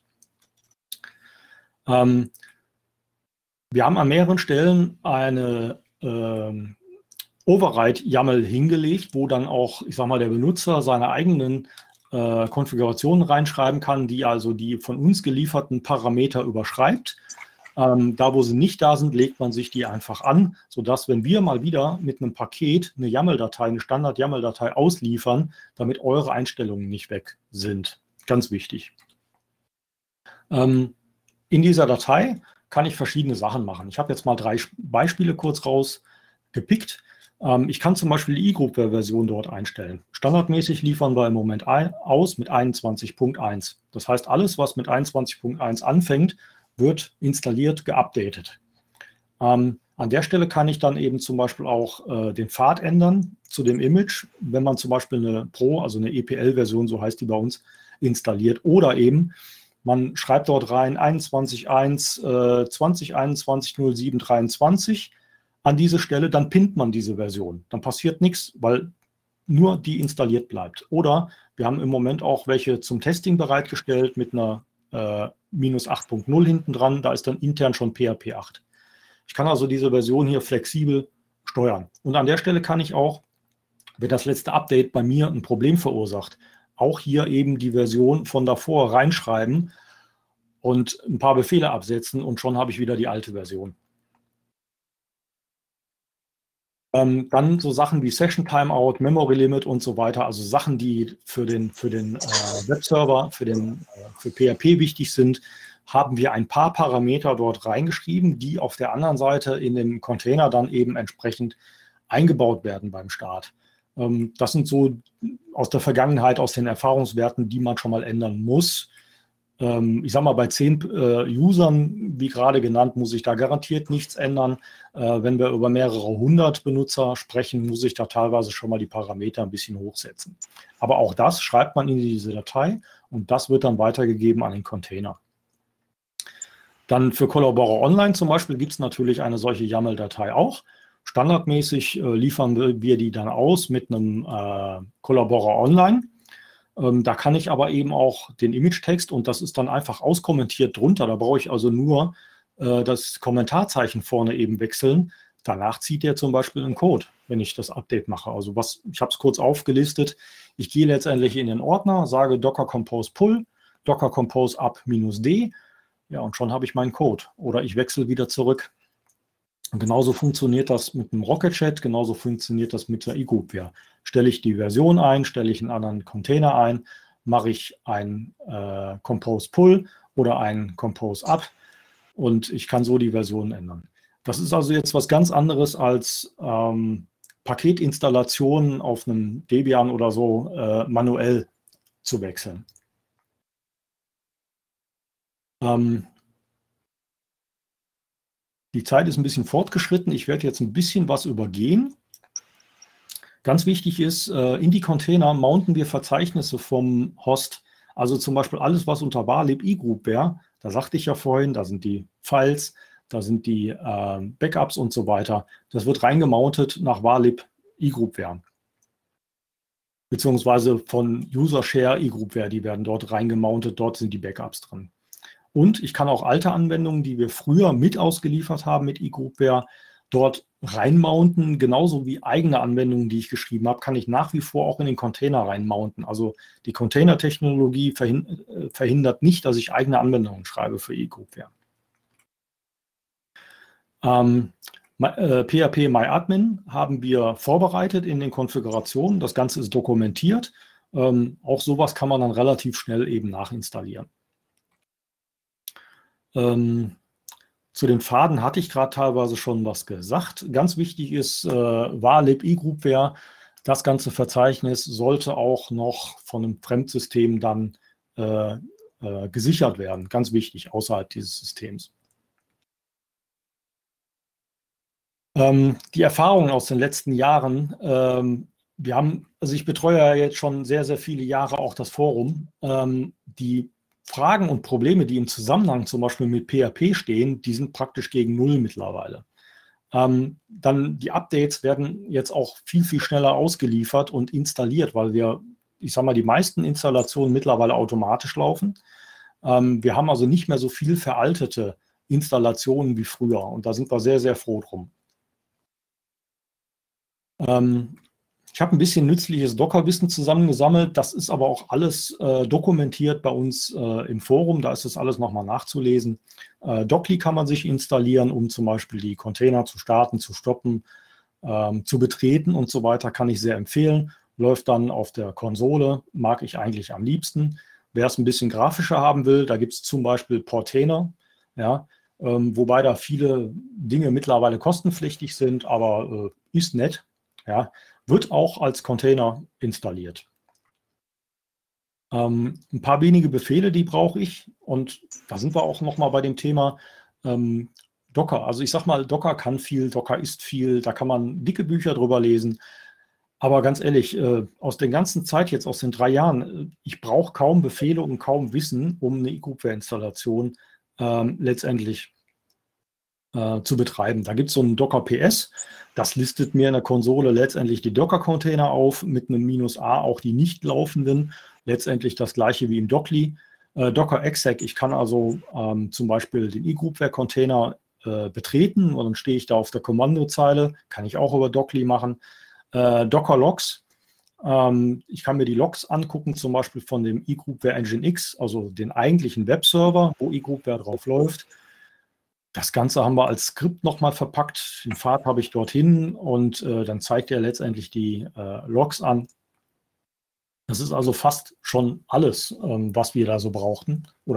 Ähm, Wir haben an mehreren Stellen eine ähm, Override-YAML hingelegt, wo dann auch, ich sage mal, der Benutzer seine eigenen äh, Konfigurationen reinschreiben kann, die also die von uns gelieferten Parameter überschreibt. Ähm, da, wo sie nicht da sind, legt man sich die einfach an, sodass, wenn wir mal wieder mit einem Paket eine YAML-Datei, eine Standard-YAML-Datei ausliefern, damit eure Einstellungen nicht weg sind. Ganz wichtig. Ähm, in dieser Datei kann ich verschiedene Sachen machen. Ich habe jetzt mal drei Beispiele kurz rausgepickt. Ähm, ich kann zum Beispiel die eGroupware-Version dort einstellen. Standardmäßig liefern wir im Moment ein, aus mit einundzwanzig Punkt eins. Das heißt, alles, was mit einundzwanzig Punkt eins anfängt, wird installiert, geupdatet. Ähm, an der Stelle kann ich dann eben zum Beispiel auch äh, den Pfad ändern zu dem Image, wenn man zum Beispiel eine Pro, also eine E P L-Version, so heißt die bei uns, installiert. Oder eben man schreibt dort rein einundzwanzig Punkt eins, äh, zwanzig einundzwanzig null sieben dreiundzwanzig an diese Stelle, dann pinnt man diese Version. Dann passiert nichts, weil nur die installiert bleibt. Oder wir haben im Moment auch welche zum Testing bereitgestellt mit einer äh, minus acht Punkt null hinten dran. Da ist dann intern schon P H P acht. Ich kann also diese Version hier flexibel steuern. Und an der Stelle kann ich auch, wenn das letzte Update bei mir ein Problem verursacht, auch hier eben die Version von davor reinschreiben und ein paar Befehle absetzen und schon habe ich wieder die alte Version. Ähm, dann so Sachen wie Session Timeout, Memory Limit und so weiter, also Sachen, die für den, für den äh, Webserver, für, den, äh, für P H P wichtig sind, haben wir ein paar Parameter dort reingeschrieben, die auf der anderen Seite in dem Container dann eben entsprechend eingebaut werden beim Start. Ähm, das sind so aus der Vergangenheit, aus den Erfahrungswerten, die man schon mal ändern muss. Ähm, ich sage mal, bei zehn äh, Usern, wie gerade genannt, muss ich da garantiert nichts ändern. Äh, wenn wir über mehrere hundert Benutzer sprechen, muss ich da teilweise schon mal die Parameter ein bisschen hochsetzen. Aber auch das schreibt man in diese Datei und das wird dann weitergegeben an den Container. Dann für Collabora Online zum Beispiel gibt es natürlich eine solche YAML-Datei auch. Standardmäßig äh, liefern wir die dann aus mit einem äh, Collabora Online. Ähm, da kann ich aber eben auch den Image-Text und das ist dann einfach auskommentiert drunter. Da brauche ich also nur äh, das Kommentarzeichen vorne eben wechseln. Danach zieht er zum Beispiel einen Code, wenn ich das Update mache. Also was, ich habe es kurz aufgelistet. Ich gehe letztendlich in den Ordner, sage Docker Compose Pull, Docker Compose up -d. Ja, und schon habe ich meinen Code. Oder ich wechsle wieder zurück. Und genauso funktioniert das mit einem Rocket Chat, genauso funktioniert das mit der eGroupware. Stelle ich die Version ein, stelle ich einen anderen Container ein, mache ich ein äh, Compose Pull oder ein Compose Up und ich kann so die Version ändern. Das ist also jetzt was ganz anderes als ähm, Paketinstallationen auf einem Debian oder so äh, manuell zu wechseln. Ähm, Die Zeit ist ein bisschen fortgeschritten. Ich werde jetzt ein bisschen was übergehen. Ganz wichtig ist, in die Container mounten wir Verzeichnisse vom Host. Also zum Beispiel alles, was unter varlib eGroupware, da sagte ich ja vorhin, da sind die Files, da sind die äh, Backups und so weiter. Das wird reingemountet nach varlib eGroupware. Beziehungsweise von UserShare eGroupware, die werden dort reingemountet, dort sind die Backups drin. Und ich kann auch alte Anwendungen, die wir früher mit ausgeliefert haben mit eGroupware, dort reinmounten. Genauso wie eigene Anwendungen, die ich geschrieben habe, kann ich nach wie vor auch in den Container reinmounten. Also die Container-Technologie verhindert nicht, dass ich eigene Anwendungen schreibe für eGroupware. Ähm, äh, P H P MyAdmin haben wir vorbereitet in den Konfigurationen. Das Ganze ist dokumentiert. Ähm, auch sowas kann man dann relativ schnell eben nachinstallieren. Ähm, zu den Pfaden hatte ich gerade teilweise schon was gesagt. Ganz wichtig ist äh, varlib eGroupware. Das ganze Verzeichnis sollte auch noch von einem Fremdsystem dann äh, äh, gesichert werden. Ganz wichtig, außerhalb dieses Systems. Ähm, die Erfahrungen aus den letzten Jahren, ähm, wir haben, also ich betreue ja jetzt schon sehr, sehr viele Jahre auch das Forum. Ähm, die Fragen und Probleme, die im Zusammenhang zum Beispiel mit P H P stehen, die sind praktisch gegen Null mittlerweile. Ähm, dann die Updates werden jetzt auch viel, viel schneller ausgeliefert und installiert, weil wir, ich sage mal, die meisten Installationen mittlerweile automatisch laufen. Ähm, wir haben also nicht mehr so viel veraltete Installationen wie früher und da sind wir sehr, sehr froh drum. Ähm, Ich habe ein bisschen nützliches Docker-Wissen zusammengesammelt. Das ist aber auch alles äh, dokumentiert bei uns äh, im Forum. Da ist das alles nochmal nachzulesen. Äh, Dockly kann man sich installieren, um zum Beispiel die Container zu starten, zu stoppen, ähm, zu betreten und so weiter. Kann ich sehr empfehlen. Läuft dann auf der Konsole, mag ich eigentlich am liebsten. Wer es ein bisschen grafischer haben will, da gibt es zum Beispiel Portainer, ja, ähm, wobei da viele Dinge mittlerweile kostenpflichtig sind, aber äh, ist nett. Ja, wird auch als Container installiert. Ähm, ein paar wenige Befehle, die brauche ich. Und da sind wir auch nochmal bei dem Thema ähm, Docker. Also ich sage mal, Docker kann viel, Docker ist viel. Da kann man dicke Bücher drüber lesen. Aber ganz ehrlich, äh, aus der ganzen Zeit jetzt, aus den drei Jahren, äh, ich brauche kaum Befehle und kaum Wissen, um eine eGroupware-Installation ähm, letztendlich äh, zu betreiben. Da gibt es so einen Docker P S, das listet mir in der Konsole letztendlich die Docker-Container auf, mit einem Minus A auch die nicht laufenden, letztendlich das gleiche wie im Dockly. Äh, Docker exec, ich kann also ähm, zum Beispiel den eGroupware-Container äh, betreten und dann stehe ich da auf der Kommandozeile, kann ich auch über Dockly machen. Äh, Docker Logs, ähm, ich kann mir die Logs angucken, zum Beispiel von dem eGroupware Nginx, also den eigentlichen Webserver, wo eGroupware drauf läuft. Das Ganze haben wir als Skript nochmal verpackt. Den Pfad habe ich dorthin und äh, dann zeigt er letztendlich die äh, Logs an. Das ist also fast schon alles, ähm, was wir da so brauchten oder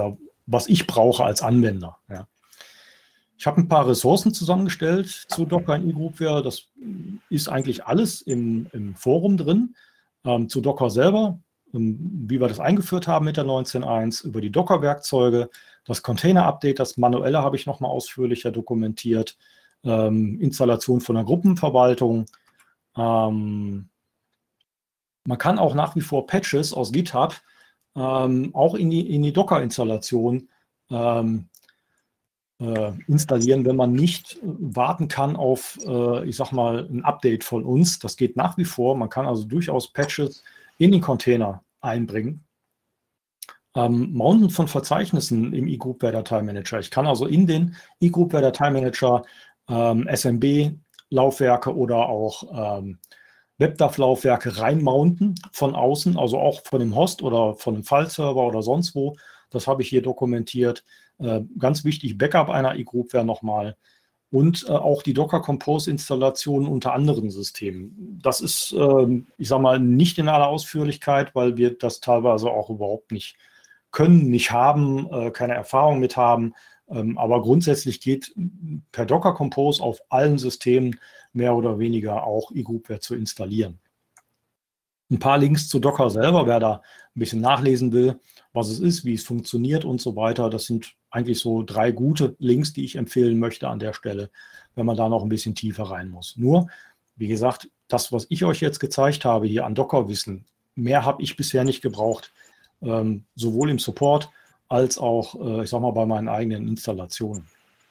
was ich brauche als Anwender. Ja. Ich habe ein paar Ressourcen zusammengestellt zu Docker in eGroupware. Das ist eigentlich alles im, im Forum drin. Ähm, zu Docker selber, ähm, wie wir das eingeführt haben mit der neunzehn Punkt eins, über die Docker-Werkzeuge, das Container-Update, das manuelle habe ich nochmal ausführlicher dokumentiert, ähm, Installation von der Gruppenverwaltung. Ähm, man kann auch nach wie vor Patches aus GitHub ähm, auch in die, in die Docker-Installation ähm, äh, installieren, wenn man nicht warten kann auf, äh, ich sag mal, ein Update von uns. Das geht nach wie vor. Man kann also durchaus Patches in den Container einbringen. Ähm, Mounten von Verzeichnissen im eGroupware-Dateimanager. Ich kann also in den eGroupware-Dateimanager ähm, S M B-Laufwerke oder auch ähm, WebDAV-Laufwerke reinmounten von außen, also auch von dem Host oder von dem File-Server oder sonst wo. Das habe ich hier dokumentiert. Äh, ganz wichtig, Backup einer eGroupware nochmal. Und äh, auch die Docker Compose-Installation unter anderen Systemen. Das ist, äh, ich sage mal, nicht in aller Ausführlichkeit, weil wir das teilweise auch überhaupt nicht können, nicht haben, äh, keine Erfahrung mit haben. Ähm, aber grundsätzlich geht per Docker Compose auf allen Systemen mehr oder weniger auch eGroupware zu installieren. Ein paar Links zu Docker selber, wer da ein bisschen nachlesen will, was es ist, wie es funktioniert und so weiter. Das sind eigentlich so drei gute Links, die ich empfehlen möchte an der Stelle, wenn man da noch ein bisschen tiefer rein muss. Nur, wie gesagt, das, was ich euch jetzt gezeigt habe hier an Docker-Wissen, mehr habe ich bisher nicht gebraucht, ähm, sowohl im Support als auch, äh, ich sag mal, bei meinen eigenen Installationen.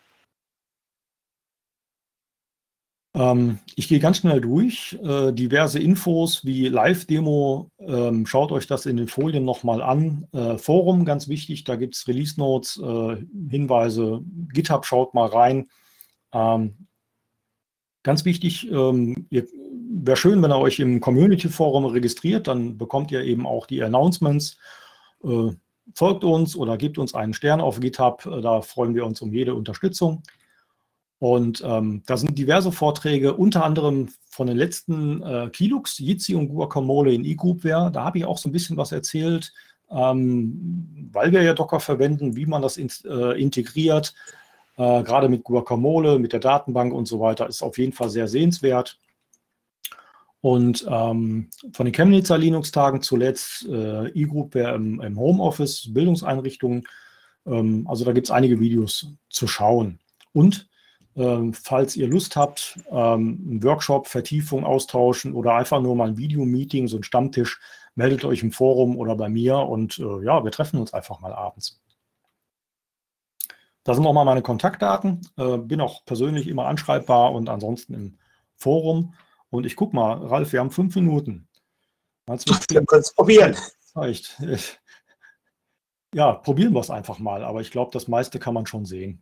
Ähm, ich gehe ganz schnell durch. Äh, diverse Infos wie Live-Demo, ähm, schaut euch das in den Folien nochmal an. Äh, Forum, ganz wichtig, da gibt es Release-Notes, äh, Hinweise, GitHub, schaut mal rein. Ähm, ganz wichtig, ähm, wäre schön, wenn ihr euch im Community-Forum registriert, dann bekommt ihr eben auch die Announcements. Äh, folgt uns oder gebt uns einen Stern auf GitHub, äh, da freuen wir uns um jede Unterstützung. Und ähm, da sind diverse Vorträge, unter anderem von den letzten äh, Kilux, Jitsi und Guacamole in eGroupware. Da habe ich auch so ein bisschen was erzählt, ähm, weil wir ja Docker verwenden, wie man das in, äh, integriert. Äh, gerade mit Guacamole, mit der Datenbank und so weiter, ist auf jeden Fall sehr sehenswert. Und ähm, von den Chemnitzer Linux-Tagen zuletzt äh, eGroupware im, im Homeoffice, Bildungseinrichtungen. Ähm, also da gibt es einige Videos zu schauen. Und Ähm, falls ihr Lust habt, ähm, einen Workshop, Vertiefung austauschen oder einfach nur mal ein Video-Meeting, so ein Stammtisch, meldet euch im Forum oder bei mir und äh, ja, wir treffen uns einfach mal abends. Da sind nochmal meine Kontaktdaten. Äh, bin auch persönlich immer anschreibbar und ansonsten im Forum. Und ich gucke mal, Ralf, wir haben fünf Minuten. Wir können es probieren. Reicht. Ja, probieren wir es einfach mal, aber ich glaube, das meiste kann man schon sehen.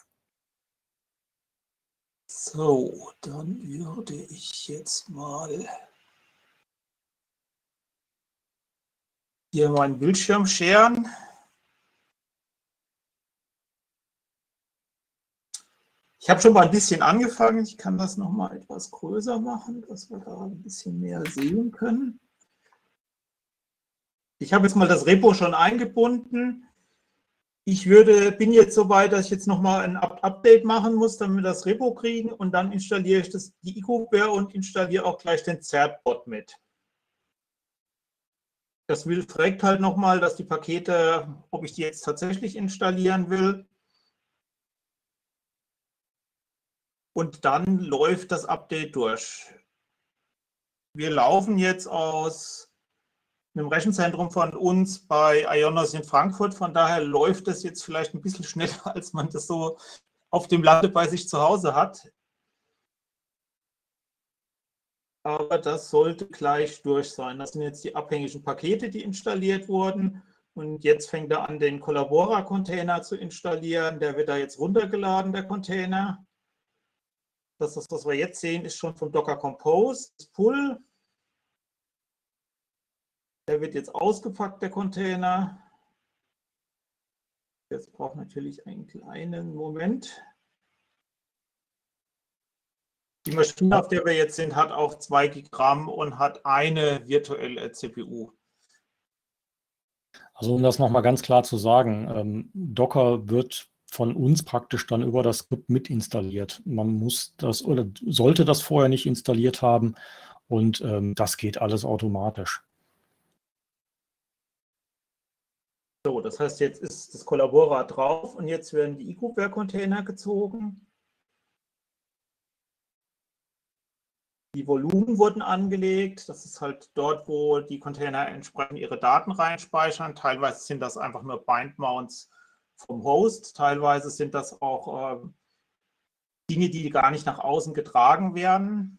So, dann würde ich jetzt mal hier meinen Bildschirm scheren. Ich habe schon mal ein bisschen angefangen. Ich kann das noch mal etwas größer machen, dass wir da ein bisschen mehr sehen können. Ich habe jetzt mal das Repo schon eingebunden. Ich würde, bin jetzt so weit, dass ich jetzt noch mal ein Update machen muss, damit wir das Repo kriegen. Und dann installiere ich das, die eGroupware und installiere auch gleich den Zertbot mit. Das will fragt halt noch mal, dass die Pakete, ob ich die jetzt tatsächlich installieren will. Und dann läuft das Update durch. Wir laufen jetzt aus einem Rechenzentrum von uns bei Ionos in Frankfurt. Von daher läuft das jetzt vielleicht ein bisschen schneller, als man das so auf dem Lande bei sich zu Hause hat. Aber das sollte gleich durch sein. Das sind jetzt die abhängigen Pakete, die installiert wurden. Und jetzt fängt er an, den Collabora-Container zu installieren. Der wird da jetzt runtergeladen, der Container. Das, was wir jetzt sehen, ist schon vom Docker Compose, das Pull. Der wird jetzt ausgepackt, der Container. Jetzt braucht natürlich einen kleinen Moment. Die Maschine, auf der wir jetzt sind, hat auch zwei Gigramm und hat eine virtuelle C P U. Also um das nochmal ganz klar zu sagen, ähm, Docker wird von uns praktisch dann über das Skript mit installiert. Man muss das oder sollte das vorher nicht installiert haben und ähm, das geht alles automatisch. So, das heißt, jetzt ist das Collabora drauf und jetzt werden die eGroupware-Container gezogen. Die Volumen wurden angelegt. Das ist halt dort, wo die Container entsprechend ihre Daten reinspeichern. Teilweise sind das einfach nur Bind-Mounts vom Host. Teilweise sind das auch äh, Dinge, die gar nicht nach außen getragen werden.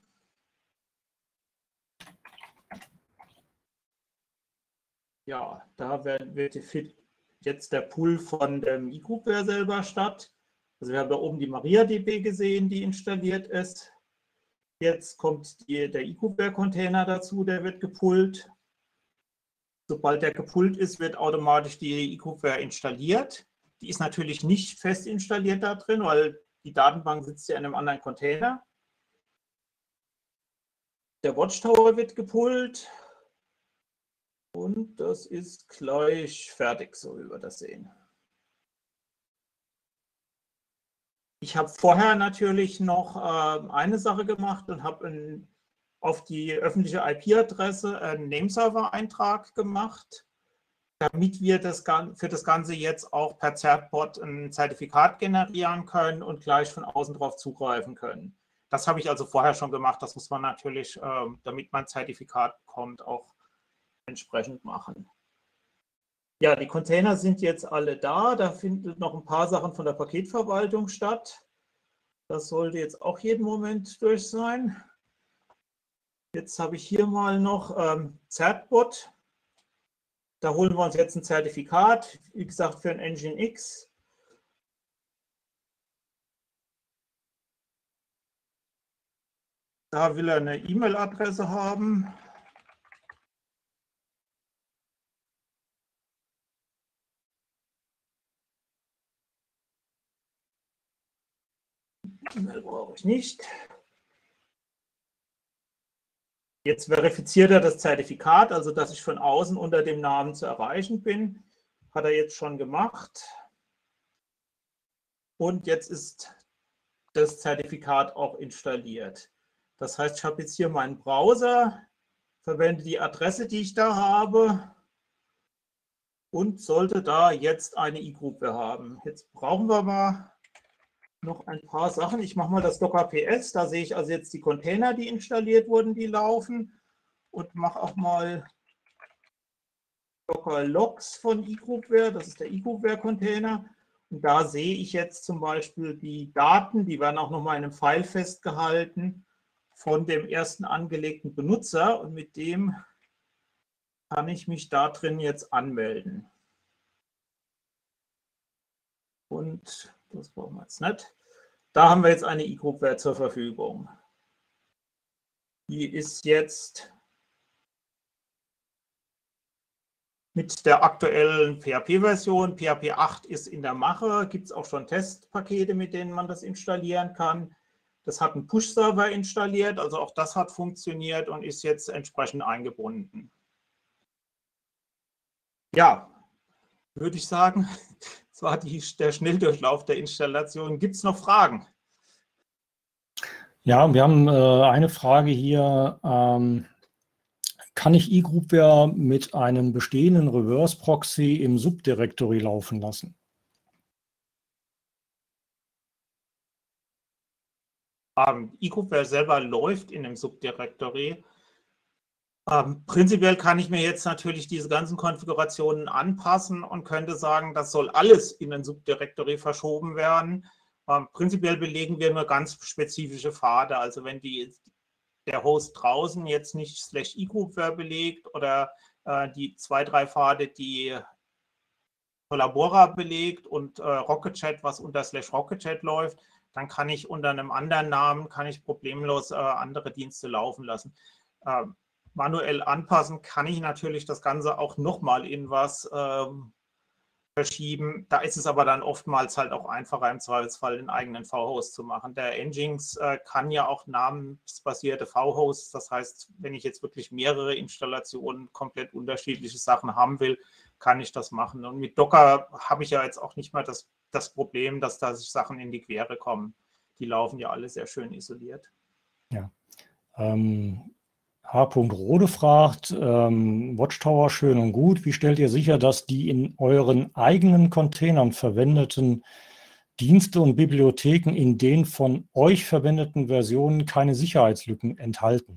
Ja, da wird jetzt der Pool von dem eGroupware selber statt. Also wir haben da oben die MariaDB gesehen, die installiert ist. Jetzt kommt die, der eGroupware-Container dazu, der wird gepullt. Sobald der gepullt ist, wird automatisch die eGroupware installiert. Die ist natürlich nicht fest installiert da drin, weil die Datenbank sitzt ja in einem anderen Container. Der Watchtower wird gepullt. Und das ist gleich fertig, so wie wir das sehen. Ich habe vorher natürlich noch äh, eine Sache gemacht und habe auf die öffentliche I P-Adresse einen Nameserver-Eintrag gemacht, damit wir das, für das Ganze jetzt auch per Certbot ein Zertifikat generieren können und gleich von außen drauf zugreifen können. Das habe ich also vorher schon gemacht. Das muss man natürlich, äh, damit man ein Zertifikat bekommt, auch entsprechend machen. Ja, die Container sind jetzt alle da. Da finden noch ein paar Sachen von der Paketverwaltung statt. Das sollte jetzt auch jeden Moment durch sein. Jetzt habe ich hier mal noch ähm, Certbot. Da holen wir uns jetzt ein Zertifikat, wie gesagt, für ein Nginx. Da will er eine E-Mail-Adresse haben. E-Mail brauche ich nicht. Jetzt verifiziert er das Zertifikat, also dass ich von außen unter dem Namen zu erreichen bin. Hat er jetzt schon gemacht. Und jetzt ist das Zertifikat auch installiert. Das heißt, ich habe jetzt hier meinen Browser, verwende die Adresse, die ich da habe und sollte da jetzt eine eGroupware haben. Jetzt brauchen wir mal noch ein paar Sachen. Ich mache mal das Docker P S. Da sehe ich also jetzt die Container, die installiert wurden, die laufen. Und mache auch mal Docker Logs von eGroupware. Das ist der eGroupware-Container. Und da sehe ich jetzt zum Beispiel die Daten, die werden auch nochmal in einem File festgehalten von dem ersten angelegten Benutzer. Und mit dem kann ich mich da drin jetzt anmelden. Und das brauchen wir jetzt nicht. Da haben wir jetzt eine eGroupware zur Verfügung. Die ist jetzt mit der aktuellen P H P-Version. P H P acht ist in der Mache. Gibt es auch schon Testpakete, mit denen man das installieren kann. Das hat einen Push-Server installiert, also auch das hat funktioniert und ist jetzt entsprechend eingebunden. Ja, würde ich sagen, das war die, der Schnelldurchlauf der Installation. Gibt es noch Fragen? Ja, wir haben äh, eine Frage hier. Ähm, kann ich eGroupware mit einem bestehenden Reverse-Proxy im Subdirectory laufen lassen? Ähm, eGroupware selber läuft in einem Subdirectory. Ähm, prinzipiell kann ich mir jetzt natürlich diese ganzen Konfigurationen anpassen und könnte sagen, das soll alles in ein Subdirectory verschoben werden. Ähm, prinzipiell belegen wir nur ganz spezifische Pfade. Also wenn die, der Host draußen jetzt nicht slash eGroupware belegt oder äh, die zwei, drei Pfade, die Collabora belegt und äh, Rocket.Chat, was unter slash Rocket.Chat läuft, dann kann ich unter einem anderen Namen, kann ich problemlos äh, andere Dienste laufen lassen. Ähm, manuell anpassen kann ich natürlich das Ganze auch nochmal in was ähm, verschieben. Da ist es aber dann oftmals halt auch einfacher, im Zweifelsfall den eigenen V-Host zu machen. Der Nginx äh, kann ja auch namensbasierte V-Hosts. Das heißt, wenn ich jetzt wirklich mehrere Installationen, komplett unterschiedliche Sachen haben will, kann ich das machen. Und mit Docker habe ich ja jetzt auch nicht mal das, das Problem, dass da sich Sachen in die Quere kommen. Die laufen ja alle sehr schön isoliert. Ja. Ähm, H. Rode fragt, ähm, Watchtower schön und gut. Wie stellt ihr sicher, dass die in euren eigenen Containern verwendeten Dienste und Bibliotheken in den von euch verwendeten Versionen keine Sicherheitslücken enthalten?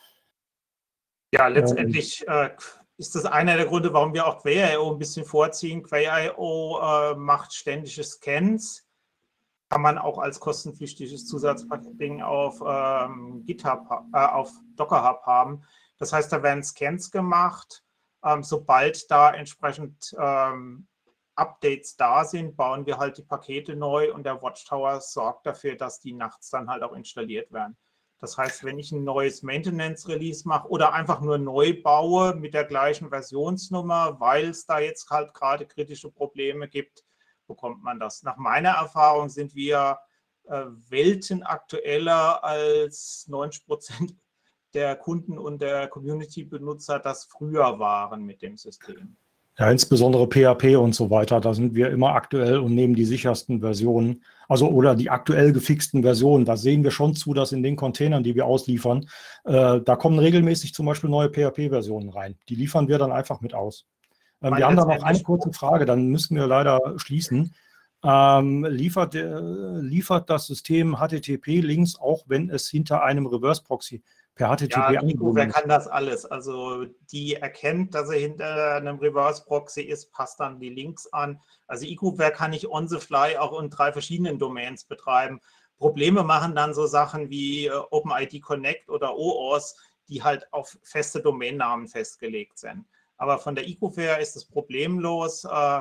Ja, letztendlich äh, ist das einer der Gründe, warum wir auch Quay punkt i o ein bisschen vorziehen. Quay punkt i o äh, macht ständige Scans. Kann man auch als kostenpflichtiges Zusatzpaket auf ähm, GitHub, äh, auf Docker Hub haben. Das heißt, da werden Scans gemacht. Ähm, sobald da entsprechend ähm, Updates da sind, bauen wir halt die Pakete neu und der Watchtower sorgt dafür, dass die nachts dann halt auch installiert werden. Das heißt, wenn ich ein neues Maintenance-Release mache oder einfach nur neu baue mit der gleichen Versionsnummer, weil es da jetzt halt gerade kritische Probleme gibt, bekommt man das. Nach meiner Erfahrung sind wir äh, Welten aktueller als neunzig Prozent der Kunden und der Community-Benutzer das früher waren mit dem System. Ja, insbesondere P H P und so weiter, da sind wir immer aktuell und nehmen die sichersten Versionen, also oder die aktuell gefixten Versionen. Da sehen wir schon zu, dass in den Containern, die wir ausliefern, äh, da kommen regelmäßig zum Beispiel neue P H P-Versionen rein. Die liefern wir dann einfach mit aus. Ähm, wir haben da noch eine kurze Frage, dann müssen wir leider schließen. Ähm, liefert, äh, liefert das System H T T P-Links, auch wenn es hinter einem Reverse-Proxy per H T T P ja, angebunden ist? Ja, kann das alles. Also die erkennt, dass er hinter einem Reverse-Proxy ist, passt dann die Links an. Also eGroupware kann ich on the fly auch in drei verschiedenen Domains betreiben. Probleme machen dann so Sachen wie äh, OpenID Connect oder O auth, die halt auf feste Domainnamen festgelegt sind. Aber von der eGroupware ist es problemlos. Äh,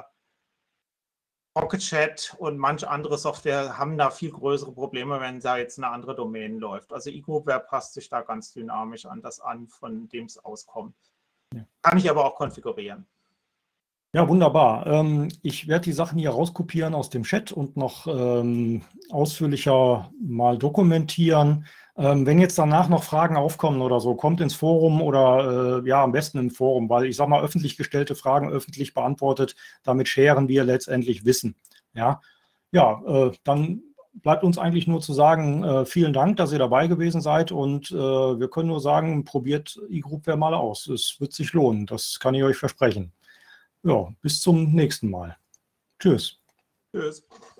PocketChat und manche andere Software haben da viel größere Probleme, wenn da jetzt eine andere Domain läuft. Also eGroupware passt sich da ganz dynamisch an das an, von dem es auskommt. Ja. Kann ich aber auch konfigurieren. Ja, wunderbar. Ähm, ich werde die Sachen hier rauskopieren aus dem Chat und noch ähm, ausführlicher mal dokumentieren. Ähm, wenn jetzt danach noch Fragen aufkommen oder so, kommt ins Forum oder äh, ja, am besten im Forum, weil ich sage mal, öffentlich gestellte Fragen öffentlich beantwortet, damit scheren wir letztendlich Wissen. Ja, ja äh, dann bleibt uns eigentlich nur zu sagen, äh, vielen Dank, dass ihr dabei gewesen seid und äh, wir können nur sagen, probiert eGroupware mal aus. Es wird sich lohnen, das kann ich euch versprechen. Ja, bis zum nächsten Mal. Tschüss. Tschüss.